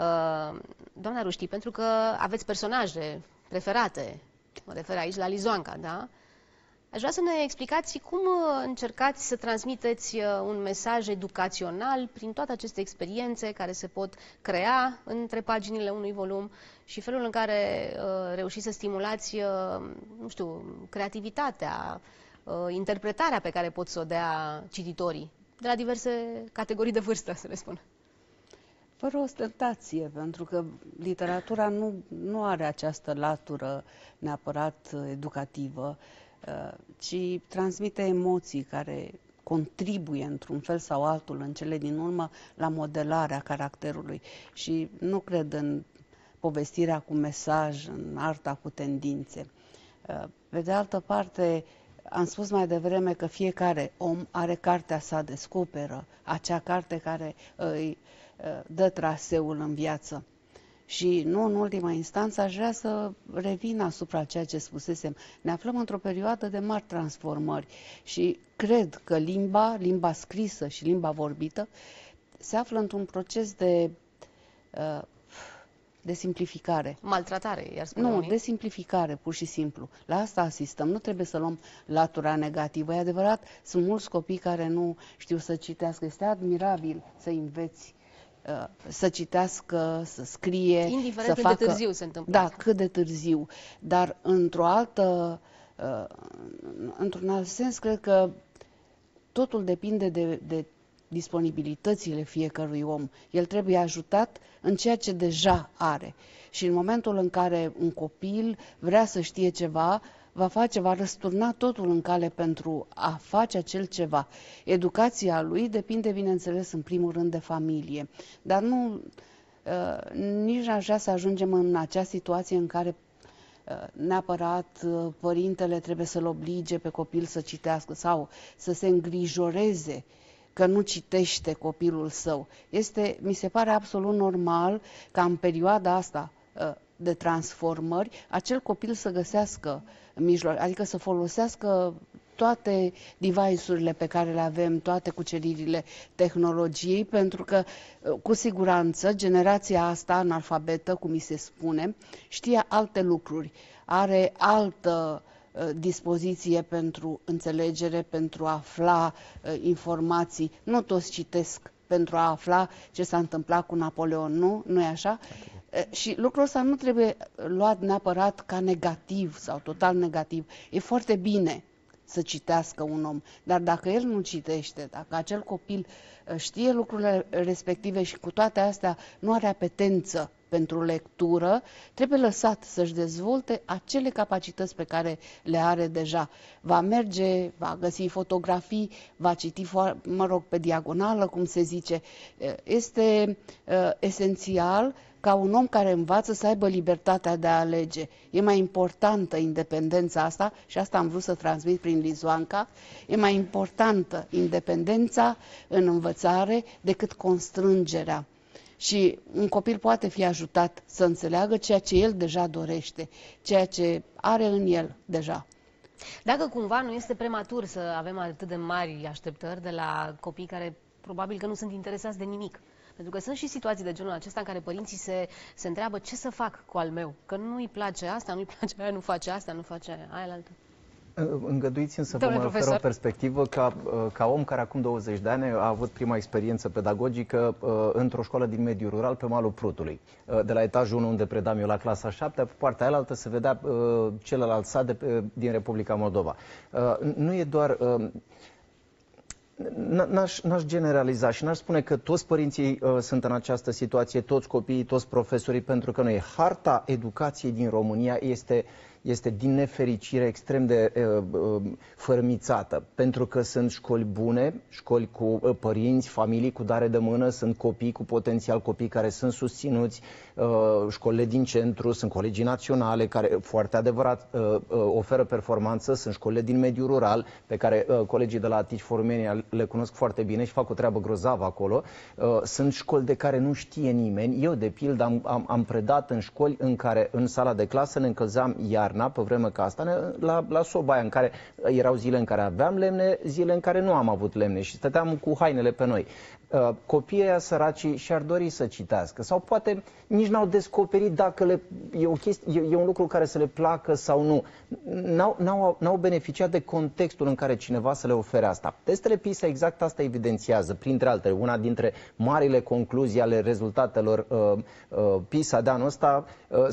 Doamna Ruști, pentru că aveți personaje preferate, mă refer aici la Lizoanca, da? Aș vrea să ne explicați cum încercați să transmiteți un mesaj educațional prin toate aceste experiențe care se pot crea între paginile unui volum și felul în care reușiți să stimulați, nu știu, creativitatea, interpretarea pe care pot să o dea cititorii de la diverse categorii de vârstă, să le spun. Fără ostentație, pentru că literatura nu are această latură neapărat educativă, ci transmite emoții care contribuie într-un fel sau altul în cele din urmă la modelarea caracterului. Și nu cred în povestirea cu mesaj, în arta cu tendințe. Pe de altă parte, am spus mai devreme că fiecare om are cartea sa, descoperă acea carte care îi dă traseul în viață. Și nu în ultima instanță aș vrea să revin asupra ceea ce spusesem. Ne aflăm într-o perioadă de mari transformări și cred că limba scrisă și limba vorbită se află într-un proces de simplificare. Maltratare, iar spune Nu, unii. de simplificare, pur și simplu. La asta asistăm. Nu trebuie să luăm latura negativă. E adevărat, sunt mulți copii care nu știu să citească. Este admirabil să înveți să citească, să scrie, indiferent să cât facă... de târziu se întâmplă. Da, cât de târziu. Dar într-un alt sens, cred că totul depinde de disponibilitățile fiecărui om. El trebuie ajutat în ceea ce deja are. Și în momentul în care un copil vrea să știe ceva, va răsturna totul în cale pentru a face acel ceva. Educația lui depinde, bineînțeles, în primul rând de familie. Dar nici n-aș vrea să ajungem în acea situație în care neapărat părintele trebuie să-l oblige pe copil să citească sau să se îngrijoreze că nu citește copilul său. Mi se pare absolut normal ca în perioada asta de transformări, acel copil să găsească mijloace, adică să folosească toate device-urile pe care le avem, toate cuceririle tehnologiei, pentru că, cu siguranță, generația asta analfabetă, cum mi se spune, știe alte lucruri, are altă dispoziție pentru înțelegere, pentru a afla informații. Nu toți citesc pentru a afla ce s-a întâmplat cu Napoleon, nu e așa? Și lucrul ăsta nu trebuie luat neapărat ca negativ sau total negativ. E foarte bine să citească un om, dar dacă el nu citește, dacă acel copil știe lucrurile respective și cu toate astea nu are apetență pentru lectură, trebuie lăsat să-și dezvolte acele capacități pe care le are deja. Va merge, va găsi fotografii, va citi, pe diagonală, cum se zice. Este esențial ca un om care învață să aibă libertatea de a alege. E mai importantă independența asta, și asta am vrut să transmit prin Lizoanca, e mai importantă independența în învățare decât constrângerea. Și un copil poate fi ajutat să înțeleagă ceea ce el deja dorește, ceea ce are în el deja. Dacă cumva nu este prematur să avem atât de mari așteptări de la copii care probabil că nu sunt interesați de nimic. Pentru că sunt și situații de genul acesta în care părinții se întreabă ce să fac cu al meu, că nu-i place asta, nu-i place aia, nu face asta, nu face aia altă. Îngăduiți-mi să vă ofer o perspectivă ca om care acum 20 de ani a avut prima experiență pedagogică într-o școală din mediul rural pe malul Prutului. De la etajul 1 unde predam eu la clasa 7, pe partea aia se vedea celălalt sat din Republica Moldova. Nu e doar... N-aș generaliza și n-aș spune că toți părinții sunt în această situație, toți copiii, toți profesorii, pentru că noi, harta educației din România este din nefericire extrem de fărâmițată, pentru că sunt școli bune, școli cu părinți, familii cu dare de mână, sunt copii cu potențial, copii care sunt susținuți, școlile din centru, sunt colegii naționale care, foarte adevărat, oferă performanță, sunt școlile din mediul rural, pe care colegii de la Teach for Romania le cunosc foarte bine și fac o treabă grozavă acolo, sunt școli de care nu știe nimeni. Eu, de pildă, am predat în școli în care, în sala de clasă, ne încălzeam iarna, pe vreme ca asta, la soba aia în care erau zile în care aveam lemne, zile în care nu am avut lemne și stăteam cu hainele pe noi. Copiii ăia săracii și-ar dori să citească sau poate nici n-au descoperit dacă e un lucru care să le placă sau nu. N-au beneficiat de contextul în care cineva să le ofere asta. Testele PISA exact asta evidențiază, printre altele. Una dintre marile concluzii ale rezultatelor PISA de anul ăsta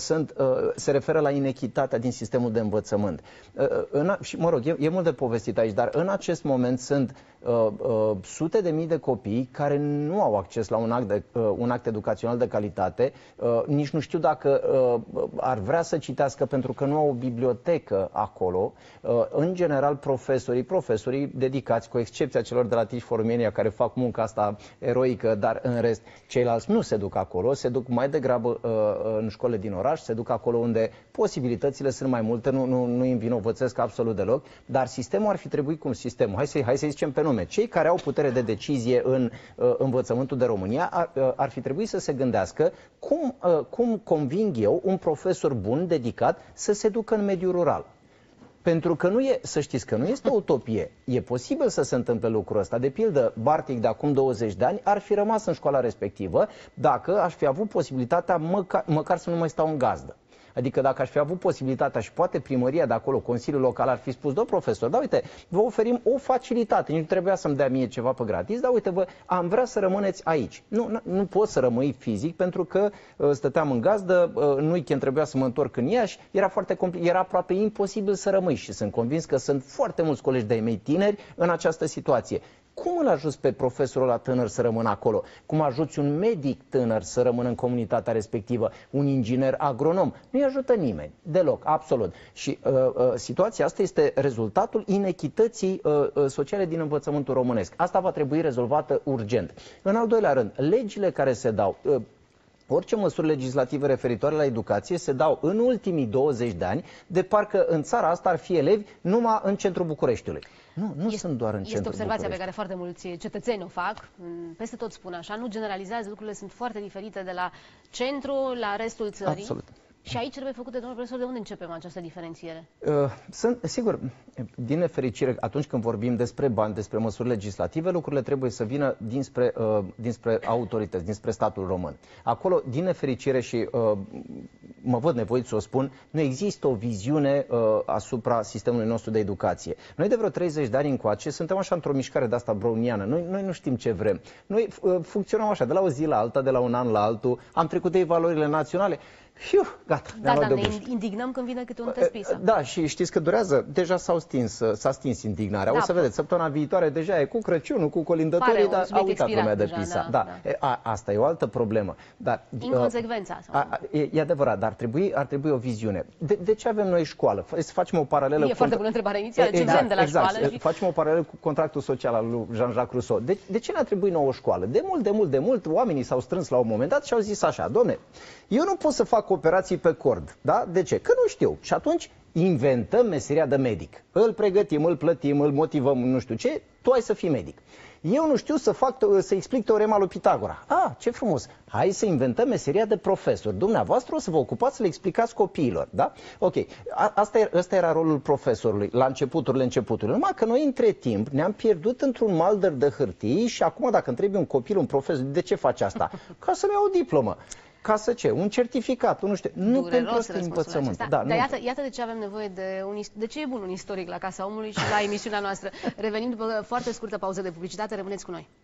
se referă la inechitatea din sistemul de învățământ. Și mă rog, e mult de povestit aici, dar în acest moment sunt sute de mii de copii care nu au acces la un act educațional de calitate, nici nu știu dacă ar vrea să citească pentru că nu au o bibliotecă acolo. În general, profesorii dedicați, cu excepția celor de la Teach for Romania care fac munca asta eroică, dar în rest ceilalți nu se duc acolo, se duc mai degrabă în școlile din oraș, se duc acolo unde posibilitățile sunt mai multe, nu îi învinovățesc absolut deloc, dar sistemul ar fi trebuit cum sistemul. Hai să zicem pe nume. Cei care au putere de decizie în învățământul de România ar fi trebuit să se gândească cum conving eu un profesor bun, dedicat, să se ducă în mediul rural. Pentru că să știți că nu este o utopie. E posibil să se întâmple lucrul ăsta. De pildă, Bartic de acum 20 de ani ar fi rămas în școala respectivă dacă aș fi avut posibilitatea măcar să nu mai stau în gazdă. Adică dacă aș fi avut posibilitatea și poate primăria de acolo, Consiliul Local ar fi spus, domn profesor, da uite, vă oferim o facilitate, nici nu trebuia să-mi dea mie ceva pe gratis, dar uite, am vrea să rămâneți aici. Nu pot să rămâi fizic pentru că stăteam în gazdă, în weekend trebuia să mă întorc în Iași, era aproape imposibil să rămâi și sunt convins că sunt foarte mulți colegi de-ai mei tineri în această situație. Cum îl ajuți pe profesorul ăla tânăr să rămână acolo? Cum ajuți un medic tânăr să rămână în comunitatea respectivă? Un inginer agronom? Nu-i ajută nimeni, deloc, absolut. Și situația asta este rezultatul inechității sociale din învățământul românesc. Asta va trebui rezolvată urgent. În al doilea rând, legile care se dau... Orice măsuri legislative referitoare la educație se dau în ultimii 20 de ani, de parcă în țara asta ar fi elevi numai în centrul Bucureștiului. Nu sunt doar în centrul București. Este observația pe care foarte mulți cetățeni o fac, peste tot spun așa, nu generalizează, lucrurile sunt foarte diferite de la centru la restul țării. Absolut. Și aici trebuie făcute, domnul profesor, de unde începem această diferențiere? Sigur, din nefericire, atunci când vorbim despre bani, despre măsuri legislative, lucrurile trebuie să vină dinspre autorități, dinspre statul român. Acolo, din nefericire și mă văd nevoit să o spun, nu există o viziune asupra sistemului nostru de educație. Noi de vreo 30 de ani încoace suntem așa într-o mișcare de asta browniană. Noi nu știm ce vrem. Noi funcționăm așa, de la o zi la alta, de la un an la altul, am trecut de valorile naționale. Gata. Ne indignăm când vine câte un test PISA. Da, și știți că durează. Deja s-a stins indignarea. O să vedeți, săptămâna viitoare deja e cu Crăciunul, cu colindătorii, dar a uitat lumea de PISA. Asta e o altă problemă. Inconsecvența. E adevărat, dar ar trebui o viziune. De ce avem noi școală? Să facem o paralelă. E foarte bună întrebarea inițială. Ce vrem de la școală? Facem o paralelă cu contractul social al lui Jean-Jacques Rousseau. De ce ne-a trebuit nouă școală? De mult, oamenii s-au strâns la un moment dat și au zis așa, dom'le, eu nu pot să fac operații pe cord. Da? De ce? Că nu știu. Și atunci inventăm meseria de medic. Îl pregătim, îl plătim, îl motivăm, nu știu ce, tu ai să fii medic. Eu nu știu să explic teorema lui Pitagora. Ce frumos! Hai să inventăm meseria de profesor. Dumneavoastră o să vă ocupați să le explicați copiilor, da? Ok, ăsta era rolul profesorului la începuturile. Numai că noi între timp ne-am pierdut într-un maldăr de hârtii și acum dacă întrebi un copil, un profesor, de ce face asta? Ca să-mi ia o diplomă. Ca să ce? Un certificat, nu știu. Nu pentru asta învățământ. Dar iată de ce avem nevoie de ce e bun un istoric la Casa Omului și la emisiunea noastră. Revenim după foarte scurtă pauză de publicitate, rămâneți cu noi.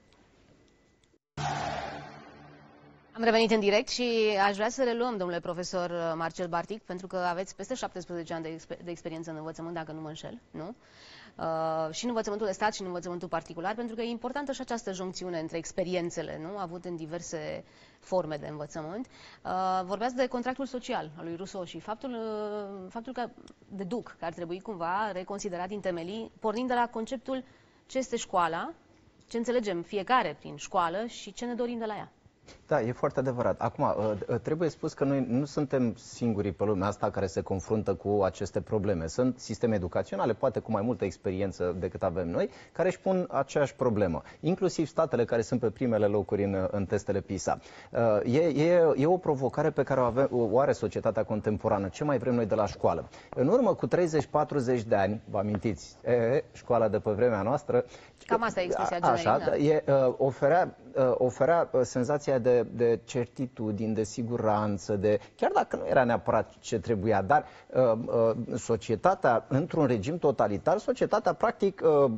Am revenit în direct și aș vrea să reluăm, domnule profesor Marcel Bartic, pentru că aveți peste 17 ani de experiență în învățământ, dacă nu mă înșel, nu? Și în învățământul de stat și în învățământul particular, pentru că e importantă și această joncțiune între experiențele, nu, avute în diverse forme de învățământ. Vorbeați de contractul social al lui Rousseau și faptul că deduc că ar trebui cumva reconsiderat din temelii, pornind de la conceptul ce este școala, ce înțelegem fiecare prin școală și ce ne dorim de la ea. Da, e foarte adevărat. Acum, trebuie spus că noi nu suntem singurii pe lumea asta care se confruntă cu aceste probleme. Sunt sisteme educaționale, poate cu mai multă experiență decât avem noi, care își pun aceeași problemă. Inclusiv statele care sunt pe primele locuri în testele PISA. E o provocare pe care o are societatea contemporană. Ce mai vrem noi de la școală? În urmă cu 30-40 de ani, vă amintiți, școala de pe vremea noastră, cam asta e expresia generică. Oferea senzația de certitudine, de siguranță, chiar dacă nu era neapărat ce trebuia, dar societatea, într-un regim totalitar, societatea practic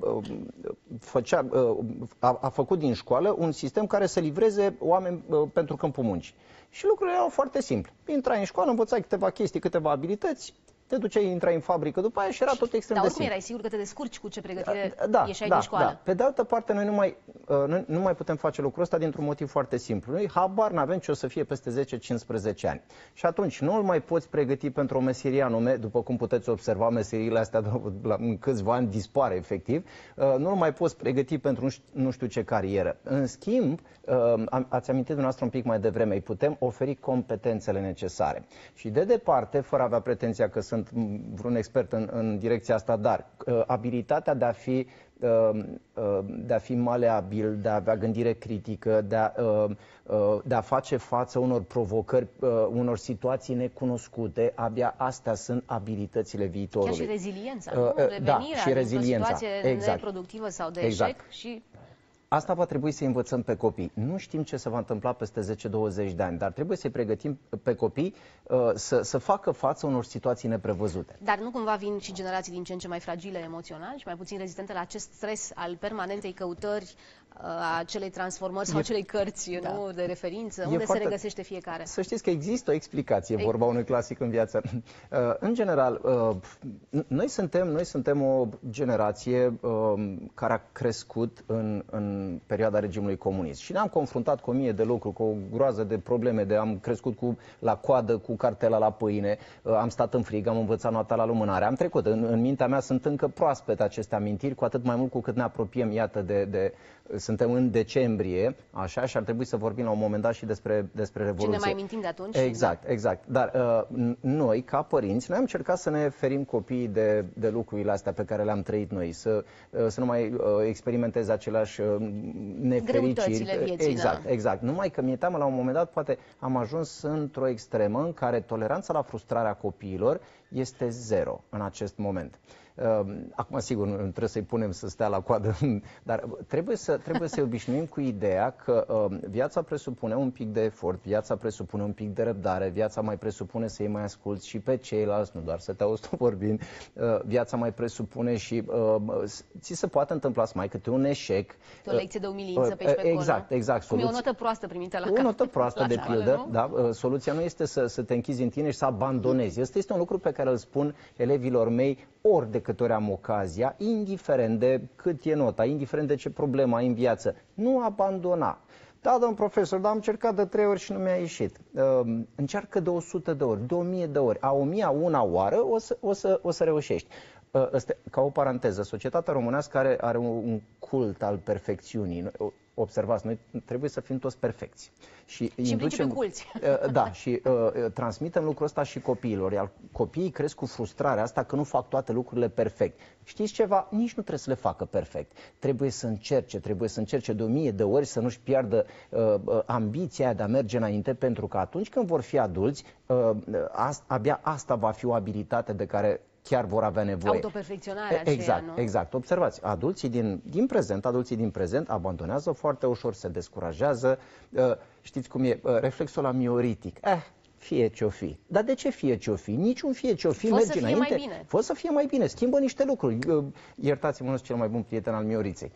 a făcut din școală un sistem care să livreze oameni pentru câmpul muncii. Și lucrurile erau foarte simple. Intrai în școală, învățai câteva chestii, câteva abilități, te duceai, intrai în fabrică după aia și era tot extrem de simplu. Dar oricum erai sigur că te descurci cu ce pregătire ieșai din școală. Da. Pe de altă parte, noi nu mai putem face lucrul ăsta dintr-un motiv foarte simplu. Noi habar n-avem ce o să fie peste 10-15 ani. Și atunci nu îl mai poți pregăti pentru o meserie anume, după cum puteți observa, meseriile astea în câțiva ani dispare efectiv. Nu îl mai poți pregăti pentru nu știu ce carieră. În schimb, ați amintit dumneavoastră un pic mai devreme, îi putem oferi competențele necesare. Și de departe, fără a avea pretenția că sunt vreun expert în direcția asta, dar abilitatea de a fi maleabil, de a avea gândire critică, de a face față unor provocări, unor situații necunoscute, abia astea sunt abilitățile viitorului. Chiar și reziliența, nu? Revenirea dintr-o situație neproductivă sau de eșec și... Asta va trebui să învățăm pe copii. Nu știm ce se va întâmpla peste 10-20 de ani, dar trebuie să-i pregătim pe copii să facă față unor situații neprevăzute. Dar nu cumva vin și generații din ce în ce mai fragile emoțional și mai puțin rezistente la acest stres al permanentei căutări a acelei transformări sau acelei cărți nu, de referință? Unde se regăsește fiecare? Să știți că există o explicație, vorba unui clasic în viață. În general, noi suntem o generație care a crescut în perioada regimului comunist și ne-am confruntat cu 1000 de lucruri, cu o groază de probleme, am crescut la coadă cu cartela la pâine, am stat în frig, am învățat noaptea la lumânare, am trecut. În mintea mea sunt încă proaspete aceste amintiri, cu atât mai mult cu cât ne apropiem, iată, suntem în decembrie, așa, și ar trebui să vorbim la un moment dat și despre Revoluție. Ce ne mai amintim de atunci? Exact. Dar noi, ca părinți, noi am încercat să ne ferim copiii de lucrurile astea pe care le-am trăit noi, să nu mai experimenteze aceleași nefericiri. Exact. Numai că mi-e teamă, la un moment dat, poate am ajuns într-o extremă în care toleranța la frustrarea copiilor este zero în acest moment. Acum, sigur, nu trebuie să-i punem să stea la coadă, dar trebuie să-i obișnuim cu ideea că viața presupune un pic de efort, viața presupune un pic de răbdare, viața mai presupune să-i mai asculți și pe ceilalți, nu doar să te auzi tu vorbind, viața mai presupune și ți se poate întâmpla să mai câte un eșec. O lecție de umilință pe aici pe acolo. Exact. Cum e o notă proastă primită la o notă proastă, de pildă, da? Soluția nu este să te închizi în tine și să abandonezi. Asta este un lucru pe care îl spun elevilor mei ori de câte ori am ocazia, indiferent de cât e nota, indiferent de ce problemă ai în viață. Nu abandona. Da, domn profesor, dar am încercat de 3 ori și nu mi-a ieșit. Încearcă de 100 de ori, de 1000 de ori. A 1000-a oară o să reușești. Ca o paranteză, societatea românească are un cult al perfecțiunii. observați, noi trebuie să fim toți perfecți. Și în principiu culți. Da, și transmitem lucrul ăsta și copiilor, iar copiii cresc cu frustrarea asta că nu fac toate lucrurile perfect. Știți ceva? Nici nu trebuie să le facă perfect. Trebuie să încerce de 1000 de ori să nu-și piardă ambiția aia de a merge înainte, pentru că atunci când vor fi adulți, abia asta va fi o abilitate de care chiar vor avea nevoie. Autoperfecționarea exact, aceea, nu? exact. Observați, adulții din prezent abandonează foarte ușor, se descurajează. Știți cum e? Reflexul ăla mioritic. Fie ce-o fi. Dar de ce fie ce-o fi? Niciun fie ce-o fi merge înainte. Fă să fie mai bine. Schimbă niște lucruri. Iertați-mă, nu sunt cel mai bun prieten al Mioriței.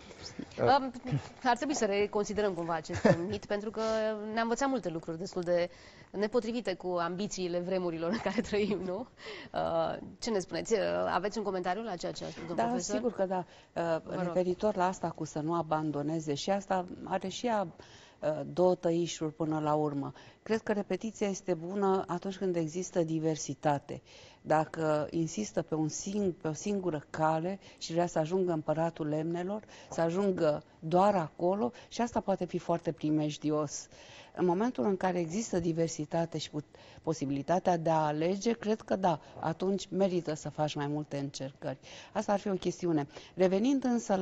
Ar trebui să reconsiderăm cumva acest mit, pentru că ne-a învățat multe lucruri destul de nepotrivite cu ambițiile vremurilor în care trăim, nu? Ce ne spuneți? Aveți un comentariu la ceea ce a spus domnul profesor? Da, sigur că da. Referitor la asta cu să nu abandoneze, și asta are și ea două tăișuri până la urmă. Cred că repetiția este bună atunci când există diversitate. Dacă insistă pe o singură cale și vrea să ajungă împăratul lemnelor, să ajungă doar acolo, și asta poate fi foarte primejdios. În momentul în care există diversitate și posibilitatea de a alege, cred că da, atunci merită să faci mai multe încercări. Asta ar fi o chestiune. Revenind însă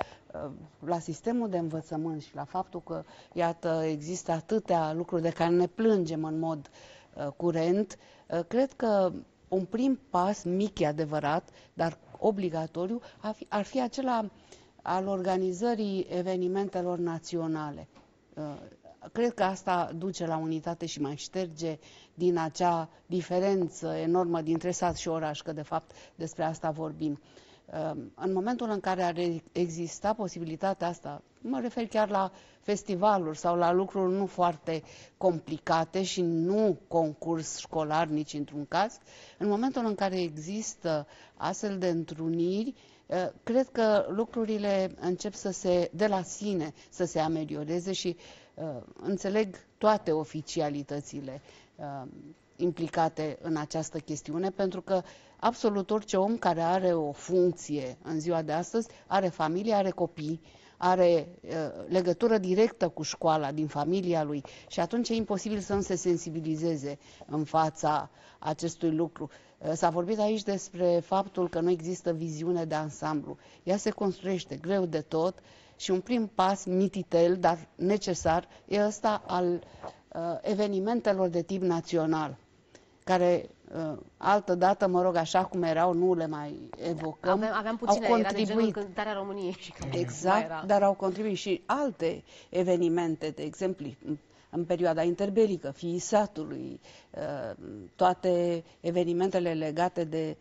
la sistemul de învățământ și la faptul că, iată, există atâtea lucruri de care ne plângem în mod curent, cred că un prim pas, mic e adevărat, dar obligatoriu, ar fi acela al organizării evenimentelor naționale. Cred că asta duce la unitate și mai șterge din acea diferență enormă dintre sat și oraș, că de fapt despre asta vorbim. În momentul în care ar exista posibilitatea asta, mă refer chiar la festivaluri sau la lucruri nu foarte complicate și nu concurs școlar nici într-un caz, în momentul în care există astfel de întruniri, cred că lucrurile încep de la sine să se amelioreze și înțeleg toate oficialitățile implicate în această chestiune, pentru că absolut orice om care are o funcție în ziua de astăzi are familie, are copii, are legătură directă cu școala din familia lui și atunci e imposibil să nu se sensibilizeze în fața acestui lucru. S-a vorbit aici despre faptul că nu există viziune de ansamblu. Ea se construiește greu de tot și un prim pas mititel, dar necesar, e ăsta al evenimentelor de tip național, care altădată, mă rog, așa cum erau, nu le mai evocăm. Aveam puține, era de genul Cântarea României. Și exact, dar au contribuit și alte evenimente, de exemplu, în perioada interbelică, Fiii Satului, toate evenimentele legate de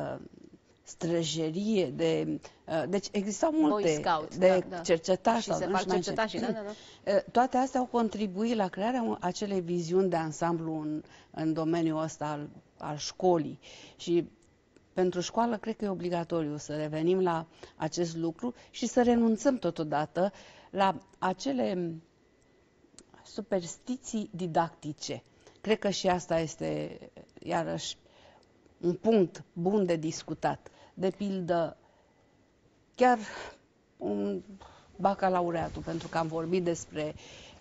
străjerie, deci existau multe de cercetași. Și se fac cercetași, da. Toate astea au contribuit la crearea acelei viziuni de ansamblu în domeniul ăsta al școlii. Și pentru școală cred că e obligatoriu să revenim la acest lucru și să renunțăm totodată la acele superstiții didactice. Cred că și asta este, iarăși, un punct bun de discutat. De pildă, chiar un bacalaureatul, pentru că am vorbit despre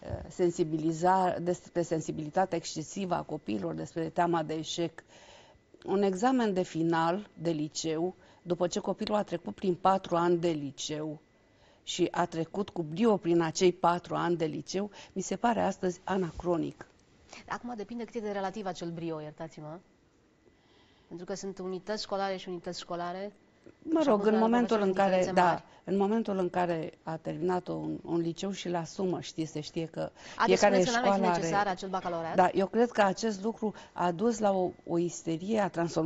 sensibilitatea excesivă a copiilor, despre teama de eșec. Un examen de final de liceu, după ce copilul a trecut prin 4 ani de liceu și a trecut cu brio prin acei 4 ani de liceu, mi se pare astăzi anacronic. Acum depinde cât e de relativ acel brio, iertați-mă. Pentru că sunt unități școlare și unități școlare. Mă rog, în momentul în care a terminat un liceu și la sumă, se știe că fiecare școală are... necesar acel bacalaureat? Da, eu cred că acest lucru a dus la o isterie,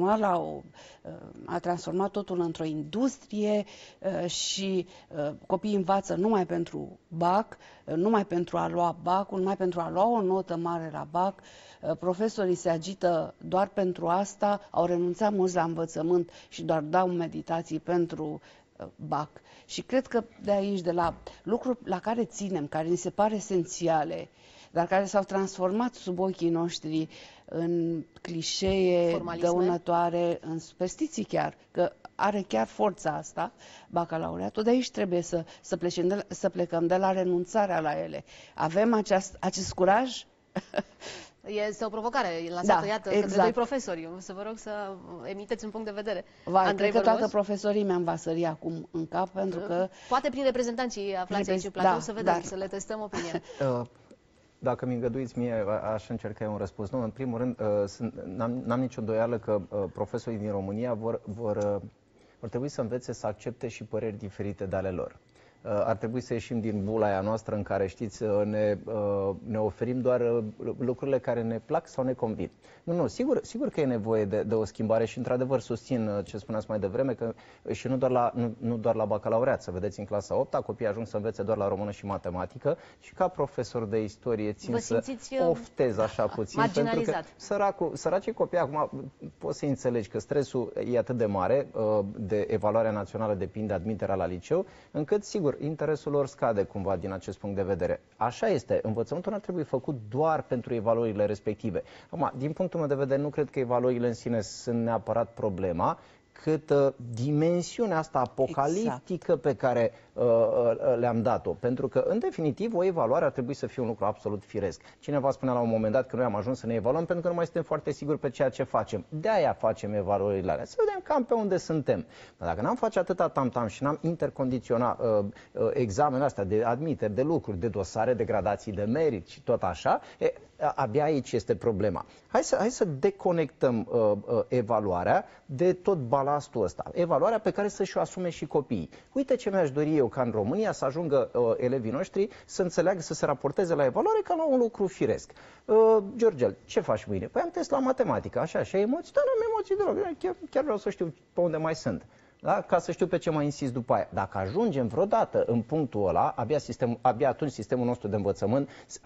a transformat totul într-o industrie și copiii învață numai pentru BAC, numai pentru a lua BAC-ul, numai pentru a lua o notă mare la BAC. Profesorii se agită doar pentru asta, au renunțat mulți la învățământ și doar dau meditații pentru BAC. Și cred că de aici, de la lucruri la care ținem, care ni se pare esențiale, dar care s-au transformat sub ochii noștri în clișee dăunătoare, în superstiții chiar, că are chiar forța asta, bacalaureatul, de aici trebuie să plecăm de la renunțarea la ele. Avem acest curaj? Este o provocare lansată, iată, exact. către doi profesori. O să vă rog să emiteți un punct de vedere. Cred că toată profesorii mea va sări acum în cap, pentru că... Poate prin reprezentanții aflați aici în platou, să vedem, să le testăm opinia. Dacă mi îngăduiți mie, aș încerca eu un răspuns. Nu, în primul rând, n-am nicio îndoială că profesorii din România vor trebui să învețe să accepte și păreri diferite de ale lor. Ar trebui să ieșim din bula aia noastră în care, știți, ne oferim doar lucrurile care ne plac sau ne convin. Nu, sigur că e nevoie de o schimbare și, într-adevăr, susțin ce spuneați mai devreme, că și nu doar la bacalaureat, să vedeți în clasa 8-a, copiii ajung să învețe doar la română și matematică și ca profesor de istorie țin să oftez așa puțin, pentru că săracii copii, acum poți să înțelegi că stresul e atât de mare, de evaluarea națională depinde de admiterea la liceu, încât, sigur, interesul lor scade cumva din acest punct de vedere. Așa este, învățământul nu ar trebui făcut doar pentru evaluările respective. Acum, din punctul meu de vedere, nu cred că evaluările în sine sunt neapărat problema, cât dimensiunea asta apocaliptică pe care le-am dat-o. Pentru că, în definitiv, o evaluare ar trebui să fie un lucru absolut firesc. Cineva spunea la un moment dat că noi am ajuns să ne evaluăm pentru că nu mai suntem foarte siguri pe ceea ce facem. De-aia facem evaluările alea. Să vedem cam pe unde suntem. Dar dacă n-am face atâta tam-tam și n-am intercondiționat examenele astea de admiteri, de lucruri, de dosare, de gradații de merit și tot așa, abia aici este problema. Hai să deconectăm evaluarea de tot balastul ăsta. Evaluarea pe care să-și o asume și copiii. Uite ce mi-aș dori eu ca în România să ajungă elevii noștri să înțeleagă, să se raporteze la evaluare ca la un lucru firesc. Georgel, ce faci mâine? Păi am test la matematică, așa, și ai emoții? Da, nu am emoții deloc. Chiar vreau să știu pe unde mai sunt. Da? Ca să știu pe ce mai insist după aia. Dacă ajungem vreodată în punctul ăla, abia atunci sistemul nostru de învățământ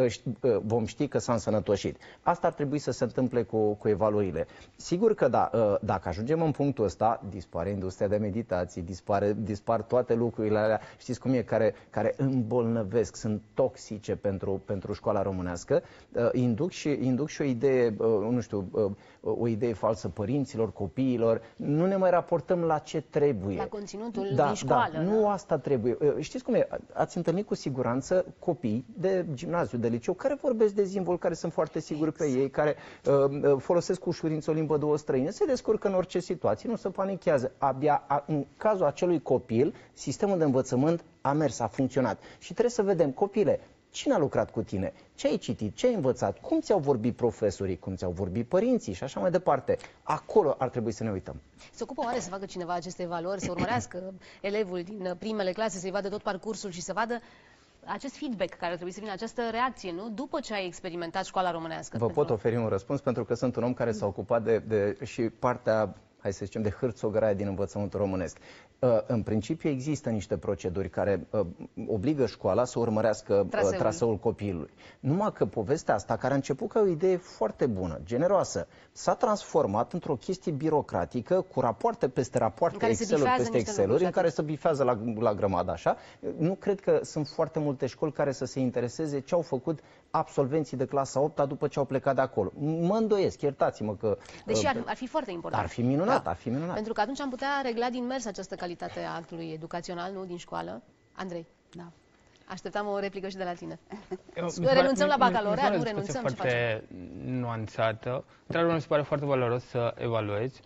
vom ști că s-a însănătoșit. Asta ar trebui să se întâmple cu evaluările. Sigur că da, dacă ajungem în punctul ăsta, dispare industria de meditații, dispar toate lucrurile alea, știți cum e, care îmbolnăvesc, sunt toxice pentru școala românească, induc și o idee, nu știu, o idee falsă părinților, copiilor, nu ne mai raportăm la ce trebuie. La conținutul din școală. Da, nu asta trebuie. Știți cum e? Ați întâlnit cu siguranță copii de gimnaziu, de liceu, care vorbesc dezvoltat, care sunt foarte siguri pe ei, care folosesc cu ușurință o limbă două străine, se descurcă în orice situație, nu se panichează. Abia în cazul acelui copil, sistemul de învățământ a mers, a funcționat. Și trebuie să vedem, copile, cine a lucrat cu tine? Ce ai citit? Ce ai învățat? Cum ți-au vorbit profesorii? Cum ți-au vorbit părinții? Și așa mai departe. Acolo ar trebui să ne uităm. Se ocupă oare să facă cineva aceste evaluări, să urmărească elevul din primele clase, să-i vadă tot parcursul și să vadă acest feedback care ar trebui să vină, această reacție, nu? După ce ai experimentat școala românească. Vă pot oferi un răspuns pentru că sunt un om care s-a ocupat de și partea, hai să zicem, de hârțogăraia din învățământul românesc. În principiu există niște proceduri care obligă școala să urmărească traseul copilului. Numai că povestea asta, care a început ca o idee foarte bună, generoasă, s-a transformat într-o chestie birocratică, cu rapoarte peste rapoarte, Excel-uri peste Excel-uri, în care se bifează la grămadă așa. Nu cred că sunt foarte multe școli care să se intereseze ce au făcut absolvenții de clasa 8-a după ce au plecat de acolo. Mă îndoiesc, iertați-mă că... Deși ar fi foarte important. Ar fi minunat, ar fi minunat. Pentru că atunci am putea regla din mers această calitate a actului educațional, nu, din școală. Andrei. Da. Așteptam o replică și de la tine. Renunțăm la bacalaureat, nu renunțăm, ce facem? Foarte nuanțată. Într-adevăr, mi se pare foarte valoros să evaluezi.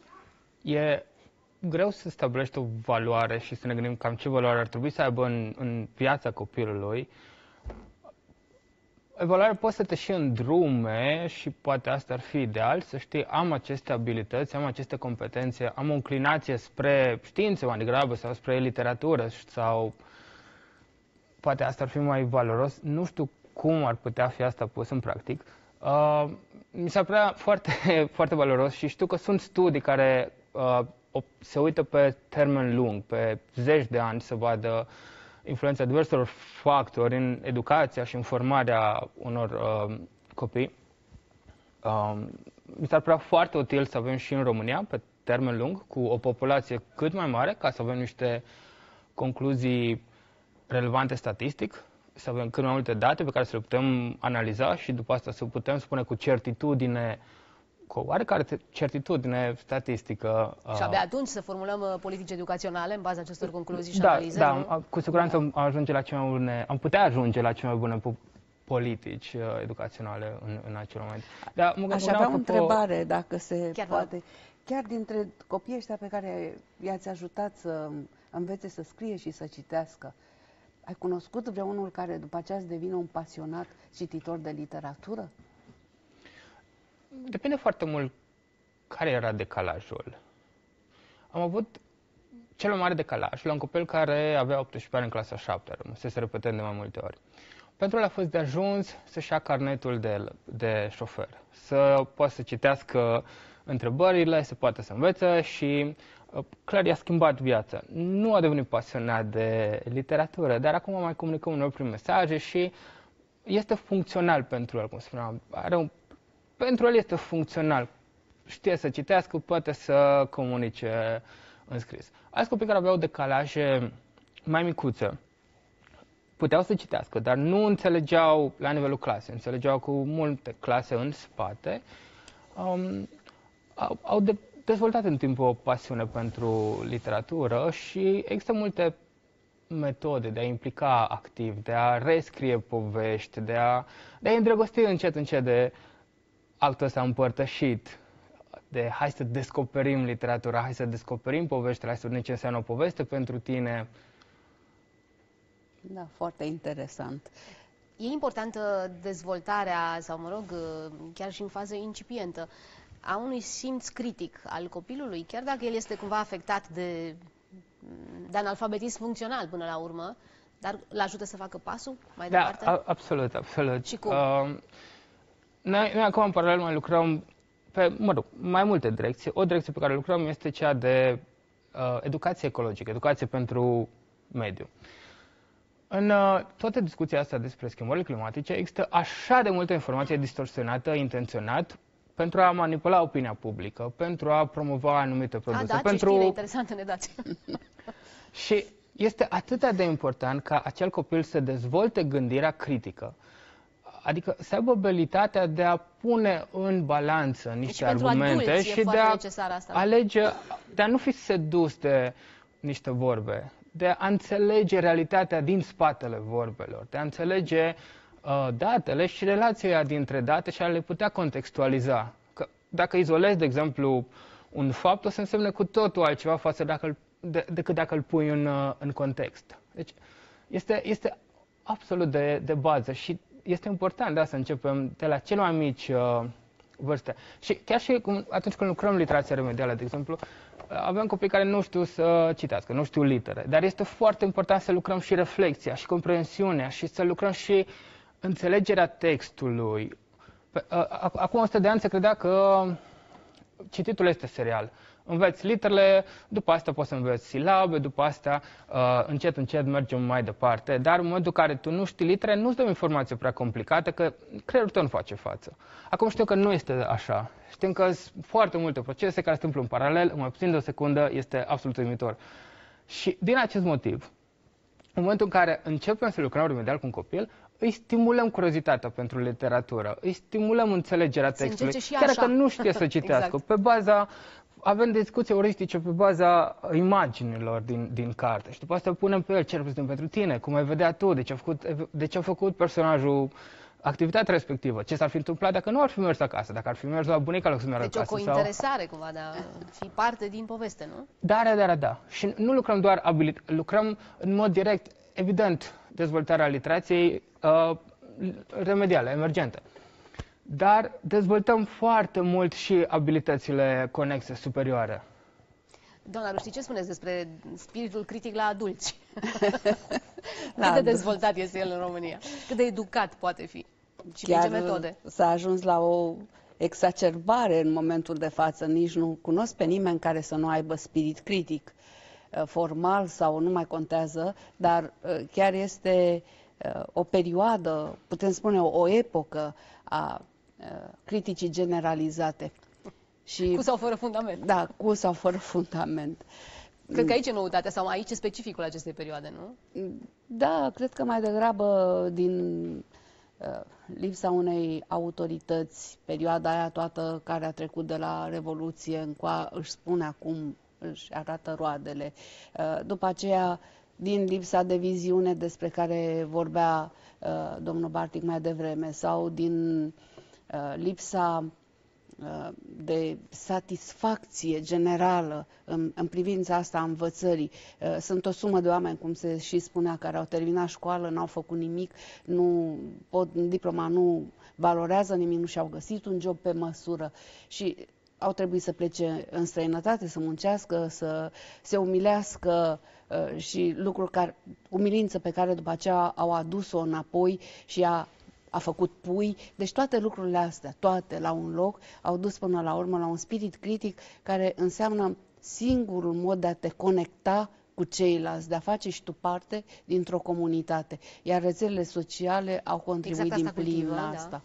E greu să stabilești o valoare și să ne gândim cam ce valoare ar trebui să aibă în viața copilului. Evaluarea poate să te și îndrume și poate asta ar fi ideal, să știi, am aceste abilități, am aceste competențe, am o inclinație spre științe mai degrabă sau spre literatură sau poate asta ar fi mai valoros. Nu știu cum ar putea fi asta pus în practic. Mi s-ar părea foarte, foarte valoros și știu că sunt studii care se uită pe termen lung, pe zeci de ani, să vadă influența diverselor factori în educația și în formarea unor copii. Mi s-ar părea foarte util să avem și în România, pe termen lung, cu o populație cât mai mare, ca să avem niște concluzii relevante statistic, să avem cât mai multe date pe care să le putem analiza și după asta să putem spune cu certitudine cu oarecare certitudine statistică. Și abia atunci să formulăm politici educaționale în baza acestor concluzii și da, analize? Da, cu siguranță am putea ajunge la cele mai bune politici educaționale în acel moment. Dar aș avea o întrebare, dacă se poate. Chiar dintre copiii ăștia pe care i-ați ajutat să învețe să scrie și să citească, ai cunoscut vreunul care după aceea să devină un pasionat cititor de literatură? Depinde foarte mult care era decalajul. Am avut cel mai mare decalaj la un copil care avea 18 ani în clasa 7, rămăsese repetând de mai multe ori. Pentru el a fost de ajuns să-și ia carnetul de șofer, să poată să citească întrebările, să poată să învețe și clar i-a schimbat viața. Nu a devenit pasionat de literatură, dar acum mai comunicăm uneori prin mesaje și este funcțional pentru el, cum spuneam. Pentru el este funcțional. Știe să citească, poate să comunice în scris. Alți copii care aveau decalaje mai micuțe puteau să citească, dar nu înțelegeau la nivelul clasei, înțelegeau cu multe clase în spate, au dezvoltat în timp o pasiune pentru literatură și există multe metode de a implica activ, de a rescrie povești, de a îndrăgosti încet de actul ăsta împărtășit, de hai să descoperim literatura, hai să descoperim poveștile, hai să vedem ce înseamnă o poveste pentru tine. Da, foarte interesant. E importantă dezvoltarea, sau mă rog, chiar și în fază incipientă, a unui simț critic al copilului, chiar dacă el este cumva afectat de analfabetism funcțional până la urmă, dar îl ajută să facă pasul mai departe? Da, absolut, absolut. Și cum? Noi acum în paralel mai lucrăm pe, mai multe direcții. O direcție pe care lucrăm este cea de educație ecologică, educație pentru mediu. În toată discuția asta despre schimbările climatice există așa de multă informație distorsionată, intenționat, pentru a manipula opinia publică, pentru a promova anumite produse. Ce știre interesantă ne dați. Și este atât de important ca acel copil să dezvolte gândirea critică, adică să aibă abilitatea de a pune în balanță niște argumente și de a alege, de a nu fi sedus de niște vorbe, de a înțelege realitatea din spatele vorbelor, de a înțelege datele și relația dintre date și a le putea contextualiza. Că dacă izolezi, de exemplu, un fapt, o să însemne cu totul altceva față decât dacă îl pui în context. Deci este absolut de bază și este important să începem de la cele mai mici vârste. Și chiar și atunci când lucrăm literația remedială, de exemplu, avem copii care nu știu să citească, nu știu litere, dar este foarte important să lucrăm și reflexia, și comprensiunea, și să lucrăm și înțelegerea textului. Acum 100 de ani se credea că cititul este serial. Înveți literele, după asta poți să înveți silabe, după asta încet mergem mai departe. Dar în momentul în care tu nu știi litere, nu-ți dăm informație prea complicată, că creierul tău nu face față. Acum știu că nu este așa. Știm că sunt foarte multe procese care se întâmplă în paralel, în mai puțin de o secundă, este absolut uimitor. Și din acest motiv, în momentul în care începem să lucrăm remedial cu un copil, îi stimulăm curiozitatea pentru literatură, îi stimulăm înțelegerea textului, chiar dacă nu știe să citească. Exact. Pe baza, avem discuții euristice pe baza imaginilor din carte și după asta punem pe el ce reprezintă pentru tine, cum ai vedea tu, de ce a făcut personajul activitatea respectivă, ce s-ar fi întâmplat dacă nu ar fi mers acasă, dacă ar fi mers la bunica lui să meargă acasă. Deci o cointeresare cumva de a fi parte din poveste, nu? Da. Și nu lucrăm doar lucrăm în mod direct, evident, dezvoltarea literației remediale, emergente. Dar dezvoltăm foarte mult și abilitățile conexe, superioare. Doamna Ruști, ce spuneți despre spiritul critic la adulți? Cât de dezvoltat este el în România? Cât de educat poate fi? Și prin ce metode? S-a ajuns la o exacerbare în momentul de față. Nici nu cunosc pe nimeni care să nu aibă spirit critic, formal sau nu mai contează, dar chiar este o perioadă, putem spune o epocă a criticii generalizate. Și, cu sau fără fundament. Da, cu sau fără fundament. Cred că aici e noutatea, sau aici e specificul acestei perioade, nu? Da, cred că mai degrabă din lipsa unei autorități, perioada aia toată care a trecut de la Revoluție își spune acum, își arată roadele. După aceea, din lipsa de viziune despre care vorbea domnul Bartic mai devreme, sau din lipsa de satisfacție generală în privința asta a învățării. Sunt o sumă de oameni, cum se și spunea, care au terminat școală, n-au făcut nimic, diploma nu valorează nimic, nu și-au găsit un job pe măsură și au trebuit să plece în străinătate, să muncească, să se umilească și umilință pe care după aceea au adus-o înapoi și a făcut pui. Deci toate lucrurile astea, toate la un loc, au dus până la urmă la un spirit critic care înseamnă singurul mod de a te conecta cu ceilalți, de a face și tu parte dintr-o comunitate. Iar rețelele sociale au contribuit din plin la asta.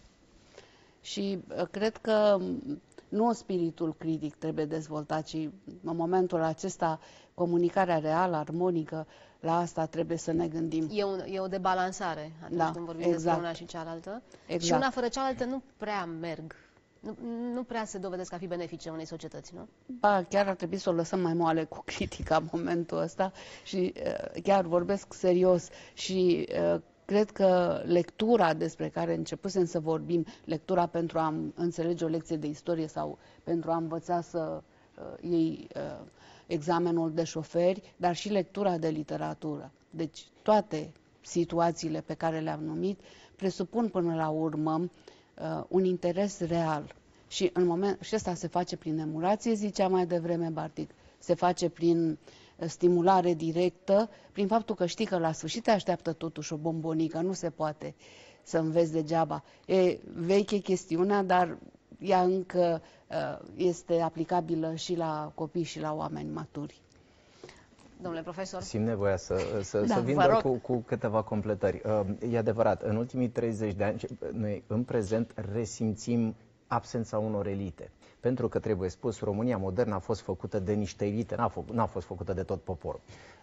Și cred că nu spiritul critic trebuie dezvoltat, ci în momentul acesta comunicarea reală, armonică, la asta trebuie să ne gândim. E o debalansare atunci când vorbim despre una și cealaltă. Și una fără cealaltă nu prea merg. Nu prea se dovedesc a fi benefice unei societăți, nu? Ba, chiar ar trebui să o lăsăm mai moale cu critica în momentul ăsta și chiar vorbesc serios și cred că lectura despre care începusem să vorbim, lectura pentru a înțelege o lecție de istorie sau pentru a învăța să iei examenul de șoferi, dar și lectura de literatură. Deci toate situațiile pe care le-am numit presupun până la urmă un interes real. Și asta se face prin emulație, zicea mai devreme Bartic, se face prin stimulare directă, prin faptul că știi că la sfârșit te așteaptă totuși o bombonică, nu se poate să înveți degeaba. E veche chestiunea, dar ea încă este aplicabilă și la copii și la oameni maturi. Domnule profesor. Simt nevoia să vin doar cu câteva completări. E adevărat, în ultimii 30 de ani, noi în prezent resimțim absența unor elite. Pentru că, trebuie spus, România modernă a fost făcută de niște elite, n-a fost făcută de tot poporul.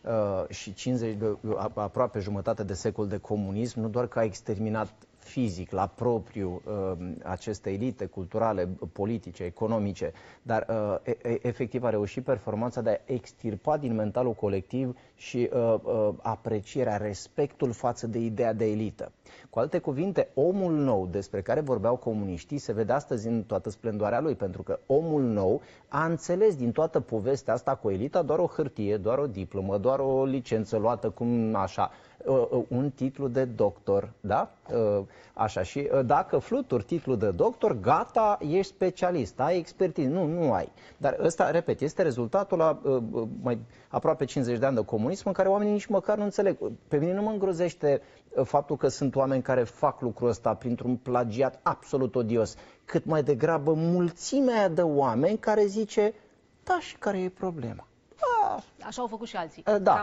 Și aproape jumătate de secol de comunism, nu doar că a exterminat fizic, la propriu, aceste elite culturale, politice, economice, dar efectiv a reușit performanța de a extirpa din mentalul colectiv și aprecierea, respectul față de ideea de elită. Cu alte cuvinte, omul nou despre care vorbeau comuniștii se vede astăzi în toată splendoarea lui, pentru că omul nou a înțeles din toată povestea asta cu elita doar o hârtie, doar o diplomă, doar o licență luată cum așa, un titlu de doctor, da? Așa, și dacă fluturi titlul de doctor, gata, ești specialist, ai expertiză. Nu ai. Dar ăsta, repet, este rezultatul la mai aproape 50 de ani de comunism în care oamenii nici măcar nu înțeleg. Pe mine nu mă îngrozește faptul că sunt oameni care fac lucrul ăsta printr-un plagiat absolut odios, cât mai degrabă mulțimea aia de oameni care zice, da, și care e problema? Așa au făcut și alții.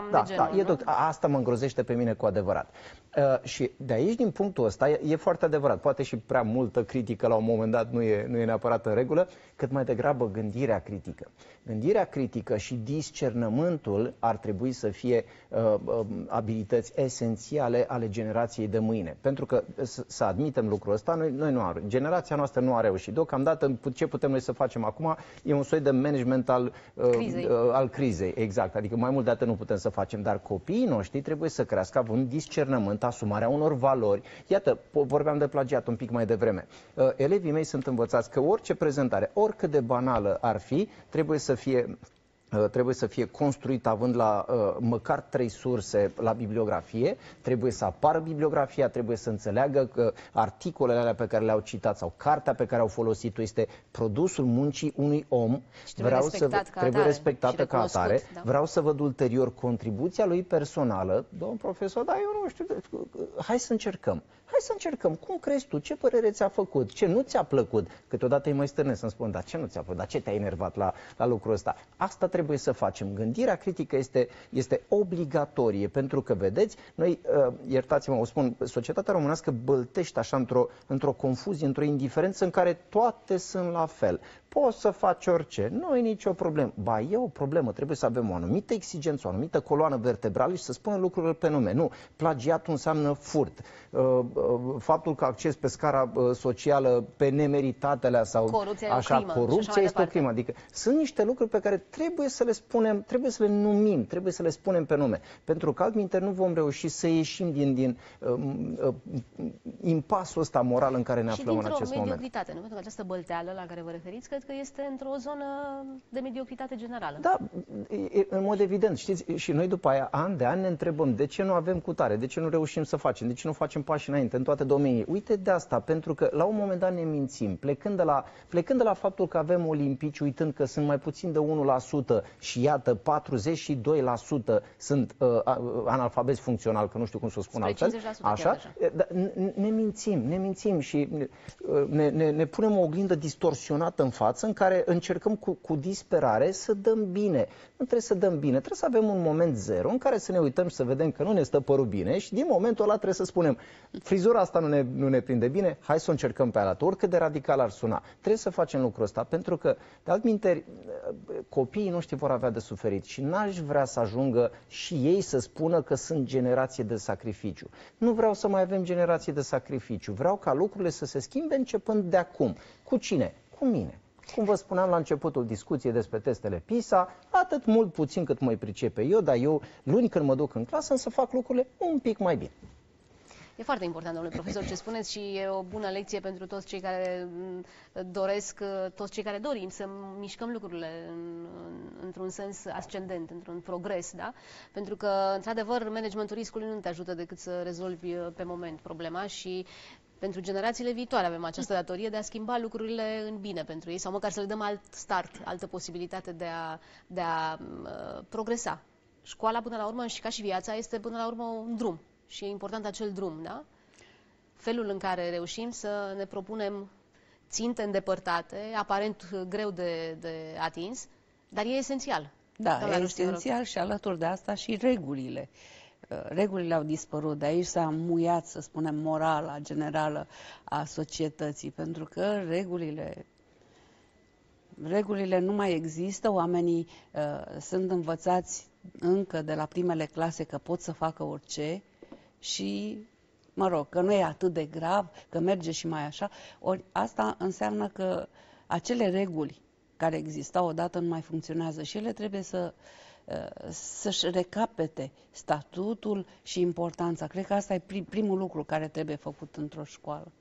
Asta mă îngrozește pe mine cu adevărat. Și de aici, din punctul ăsta, e foarte adevărat. Poate și prea multă critică la un moment dat nu e neapărat în regulă, cât mai degrabă gândirea critică. Gândirea critică și discernământul ar trebui să fie abilități esențiale ale generației de mâine. Pentru că, să admitem lucrul ăsta, generația noastră nu a reușit. Deocamdată, ce putem noi să facem acum e un soi de management al crizei. Exact. Adică mai mult de atât nu putem să facem. Dar copiii noștri trebuie să crească având discernământ, asumarea unor valori. Iată, vorbeam de plagiat un pic mai devreme. Elevii mei sunt învățați că orice prezentare, oricât de banală ar fi, trebuie să fie construit având la măcar 3 surse la bibliografie, trebuie să apară bibliografia, trebuie să înțeleagă că articolele alea pe care le-au citat sau cartea pe care au folosit-o este produsul muncii unui om, trebuie respectată ca atare. Da. Vreau să văd ulterior contribuția lui personală. Domn profesor, dar eu nu știu, hai să încercăm. Cum crezi tu? Ce părere ți-a făcut? Ce nu ți-a plăcut? Câteodată îi mai stârnesc să-mi spun, dar ce nu ți-a plăcut? Dar ce te-a enervat la lucrul ăsta? Asta trebuie trebuie să facem? Gândirea critică este obligatorie, pentru că, vedeți, noi, iertați-mă, o spun, societatea românească băltește așa într-o confuzie, într-o indiferență în care toate sunt la fel. Poți să faci orice, nu e nicio problemă. Ba, e o problemă, trebuie să avem o anumită exigență, o anumită coloană vertebrală și să spunem lucrurile pe nume. Nu, plagiatul înseamnă furt. Faptul că accesi pe scara socială pe nemeritatele sau corupția este o crimă. Adică sunt niște lucruri pe care trebuie să le spunem, trebuie să le numim, trebuie să le spunem pe nume. Pentru că altminteri nu vom reuși să ieșim din impasul ăsta moral în care ne aflăm în acest moment. Și dintr-o mediocritate, nu? Pentru că această bălteală la care vă referiți, cred că este într-o zonă de mediocritate generală. Da, în mod evident. Știți, și noi după aia, an de an, ne întrebăm de ce nu avem cutare, de ce nu reușim să facem, de ce nu facem pași înainte în toate domeniile. Uite de asta, pentru că la un moment dat ne mințim, plecând de la faptul că avem olimpici, uitând că sunt mai puțin de 1% și iată, 42% sunt analfabeti funcțional, că nu știu cum să o spun altfel. Așa, ne mințim și ne punem o oglindă distorsionată în față în care încercăm cu disperare să dăm bine. Nu trebuie să dăm bine, trebuie să avem un moment zero în care să ne uităm și să vedem că nu ne stă părul bine și din momentul ăla trebuie să spunem frizura asta nu ne prinde bine, hai să o încercăm pe altă, oricât de radical ar suna. Trebuie să facem lucrul ăsta pentru că, de altminteri, copiii noștri vor avea de suferit și n-aș vrea să ajungă și ei să spună că sunt generație de sacrificiu. Nu vreau să mai avem generație de sacrificiu, vreau ca lucrurile să se schimbe începând de acum. Cu cine? Cu mine. Cum vă spuneam la începutul discuției despre testele PISA, atât mult puțin cât mă pricepe eu, dar eu, luni când mă duc în clasă, să fac lucrurile un pic mai bine. E foarte important, domnule profesor, ce spuneți și e o bună lecție pentru toți cei care doresc, toți cei care dorim să mișcăm lucrurile într-un sens ascendent, într-un progres, da? Pentru că, într-adevăr, managementul riscului nu te ajută decât să rezolvi pe moment problema și pentru generațiile viitoare avem această datorie de a schimba lucrurile în bine pentru ei sau măcar să le dăm alt start, altă posibilitate de a progresa. Școala, până la urmă, și ca și viața, este până la urmă un drum. Și e important acel drum, da? Felul în care reușim să ne propunem ținte îndepărtate, aparent greu de atins, dar e esențial. Da, e esențial și alături de asta și regulile. Regulile au dispărut, de aici s-a muiat, să spunem, morala generală a societății, pentru că regulile nu mai există, oamenii sunt învățați încă de la primele clase că pot să facă orice și, mă rog, că nu e atât de grav, că merge și mai așa. Ori asta înseamnă că acele reguli care existau odată nu mai funcționează și ele trebuie să-și recapete statutul și importanța. Cred că asta e primul lucru care trebuie făcut într-o școală.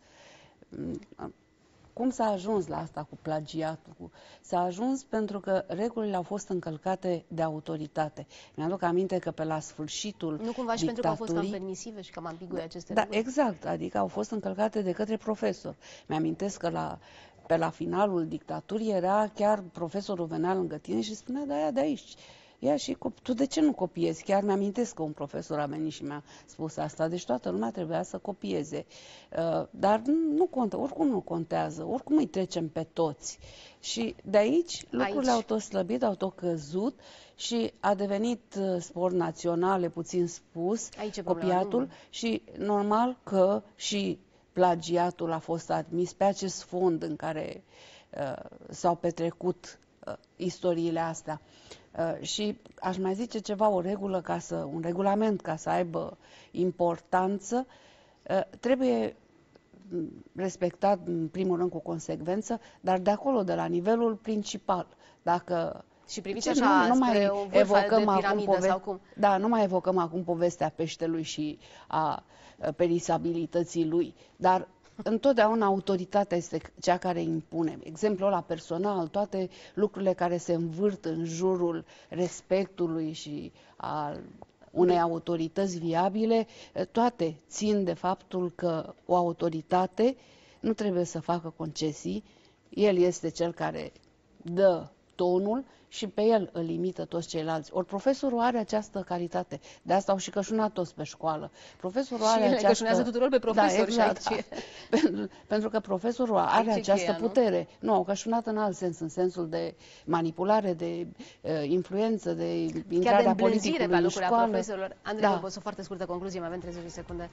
Cum s-a ajuns la asta cu plagiatul? S-a ajuns pentru că regulile au fost încălcate de autoritate. Mi-aduc aminte că pe la sfârșitul nu cumva și pentru că au fost cam permisive și cam ambigue aceste reguli? Da, exact. Adică au fost încălcate de către profesor. Mi-amintesc că pe la finalul dictaturii era chiar profesorul venea lângă tine și spunea, da, aia de aici. Ia și tu de ce nu copiezi? Chiar mi-amintesc că un profesor a venit și mi-a spus asta. Deci toată lumea trebuia să copieze. Dar nu contează, oricum nu contează, oricum îi trecem pe toți. Și de aici lucrurile au tot slăbit, au tot căzut și a devenit sport național, puțin spus, copiatul și normal că și plagiatul a fost admis pe acest fond în care s-au petrecut istoriile astea. Și aș mai zice ceva, un regulament ca să aibă importanță, trebuie respectat în primul rând cu consecvență, dar de acolo, de la nivelul principal. Dacă și priviți așa nu mai evocăm acum sau cum? Da, nu mai evocăm acum povestea peștelui și a perisabilității lui, dar întotdeauna autoritatea este cea care impune. Exemplul ăla personal, toate lucrurile care se învârt în jurul respectului și a unei autorități viabile, toate țin de faptul că o autoritate nu trebuie să facă concesii. El este cel care dă tonul și pe el îl imită toți ceilalți. Ori profesorul are această calitate. De asta au și cășunat toți pe școală. Profesorul are această... cășunează tuturor pe profesori. Da, exact, pentru că profesorul are această putere. Nu, au cășunat în alt sens, în sensul de manipulare, de influență, de intrarea politicului în școală. Profesorilor. Andrei, vă o foarte scurtă concluzie, mai avem 30 de secunde.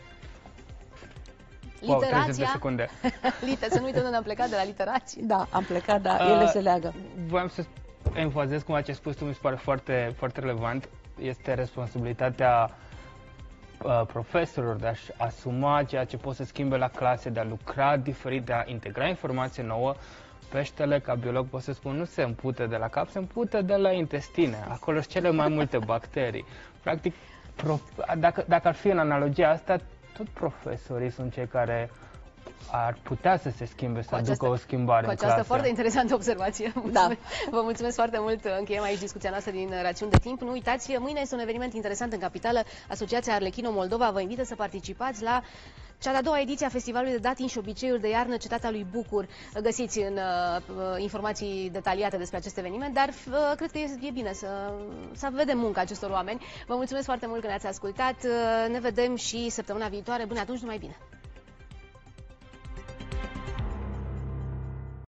Literația. Să nu uităm unde am plecat, de la literație. Da, am plecat, dar ele se leagă. Voiam să enfazez cum ce ai spus tu, mi se pare foarte, foarte relevant. Este responsabilitatea profesorilor de a-și asuma ceea ce pot să schimbe la clase, de a lucra diferit, de a integra informație nouă. Peștele, ca biolog, pot să spun, nu se împute de la cap, se împute de la intestine. Acolo sunt cele mai multe bacterii. Practic, dacă ar fi în analogia asta, tot profesorii sunt cei care ar putea să se schimbe, să aducă o schimbare în clasă. Cu această foarte interesantă observație. Da. Vă mulțumesc foarte mult. Încheiem aici discuția noastră din rațiuni de timp. Nu uitați, mâine este un eveniment interesant în capitală. Asociația Arlecchino Moldova vă invită să participați la cea de-a doua ediție a Festivalului de Datini și Obiceiuri de Iarnă, Cetatea lui Bucur. Găsiți în informații detaliate despre acest eveniment, dar cred că e bine să vedem munca acestor oameni. Vă mulțumesc foarte mult că ne-ați ascultat. Ne vedem și săptămâna viitoare. Până atunci, numai bine!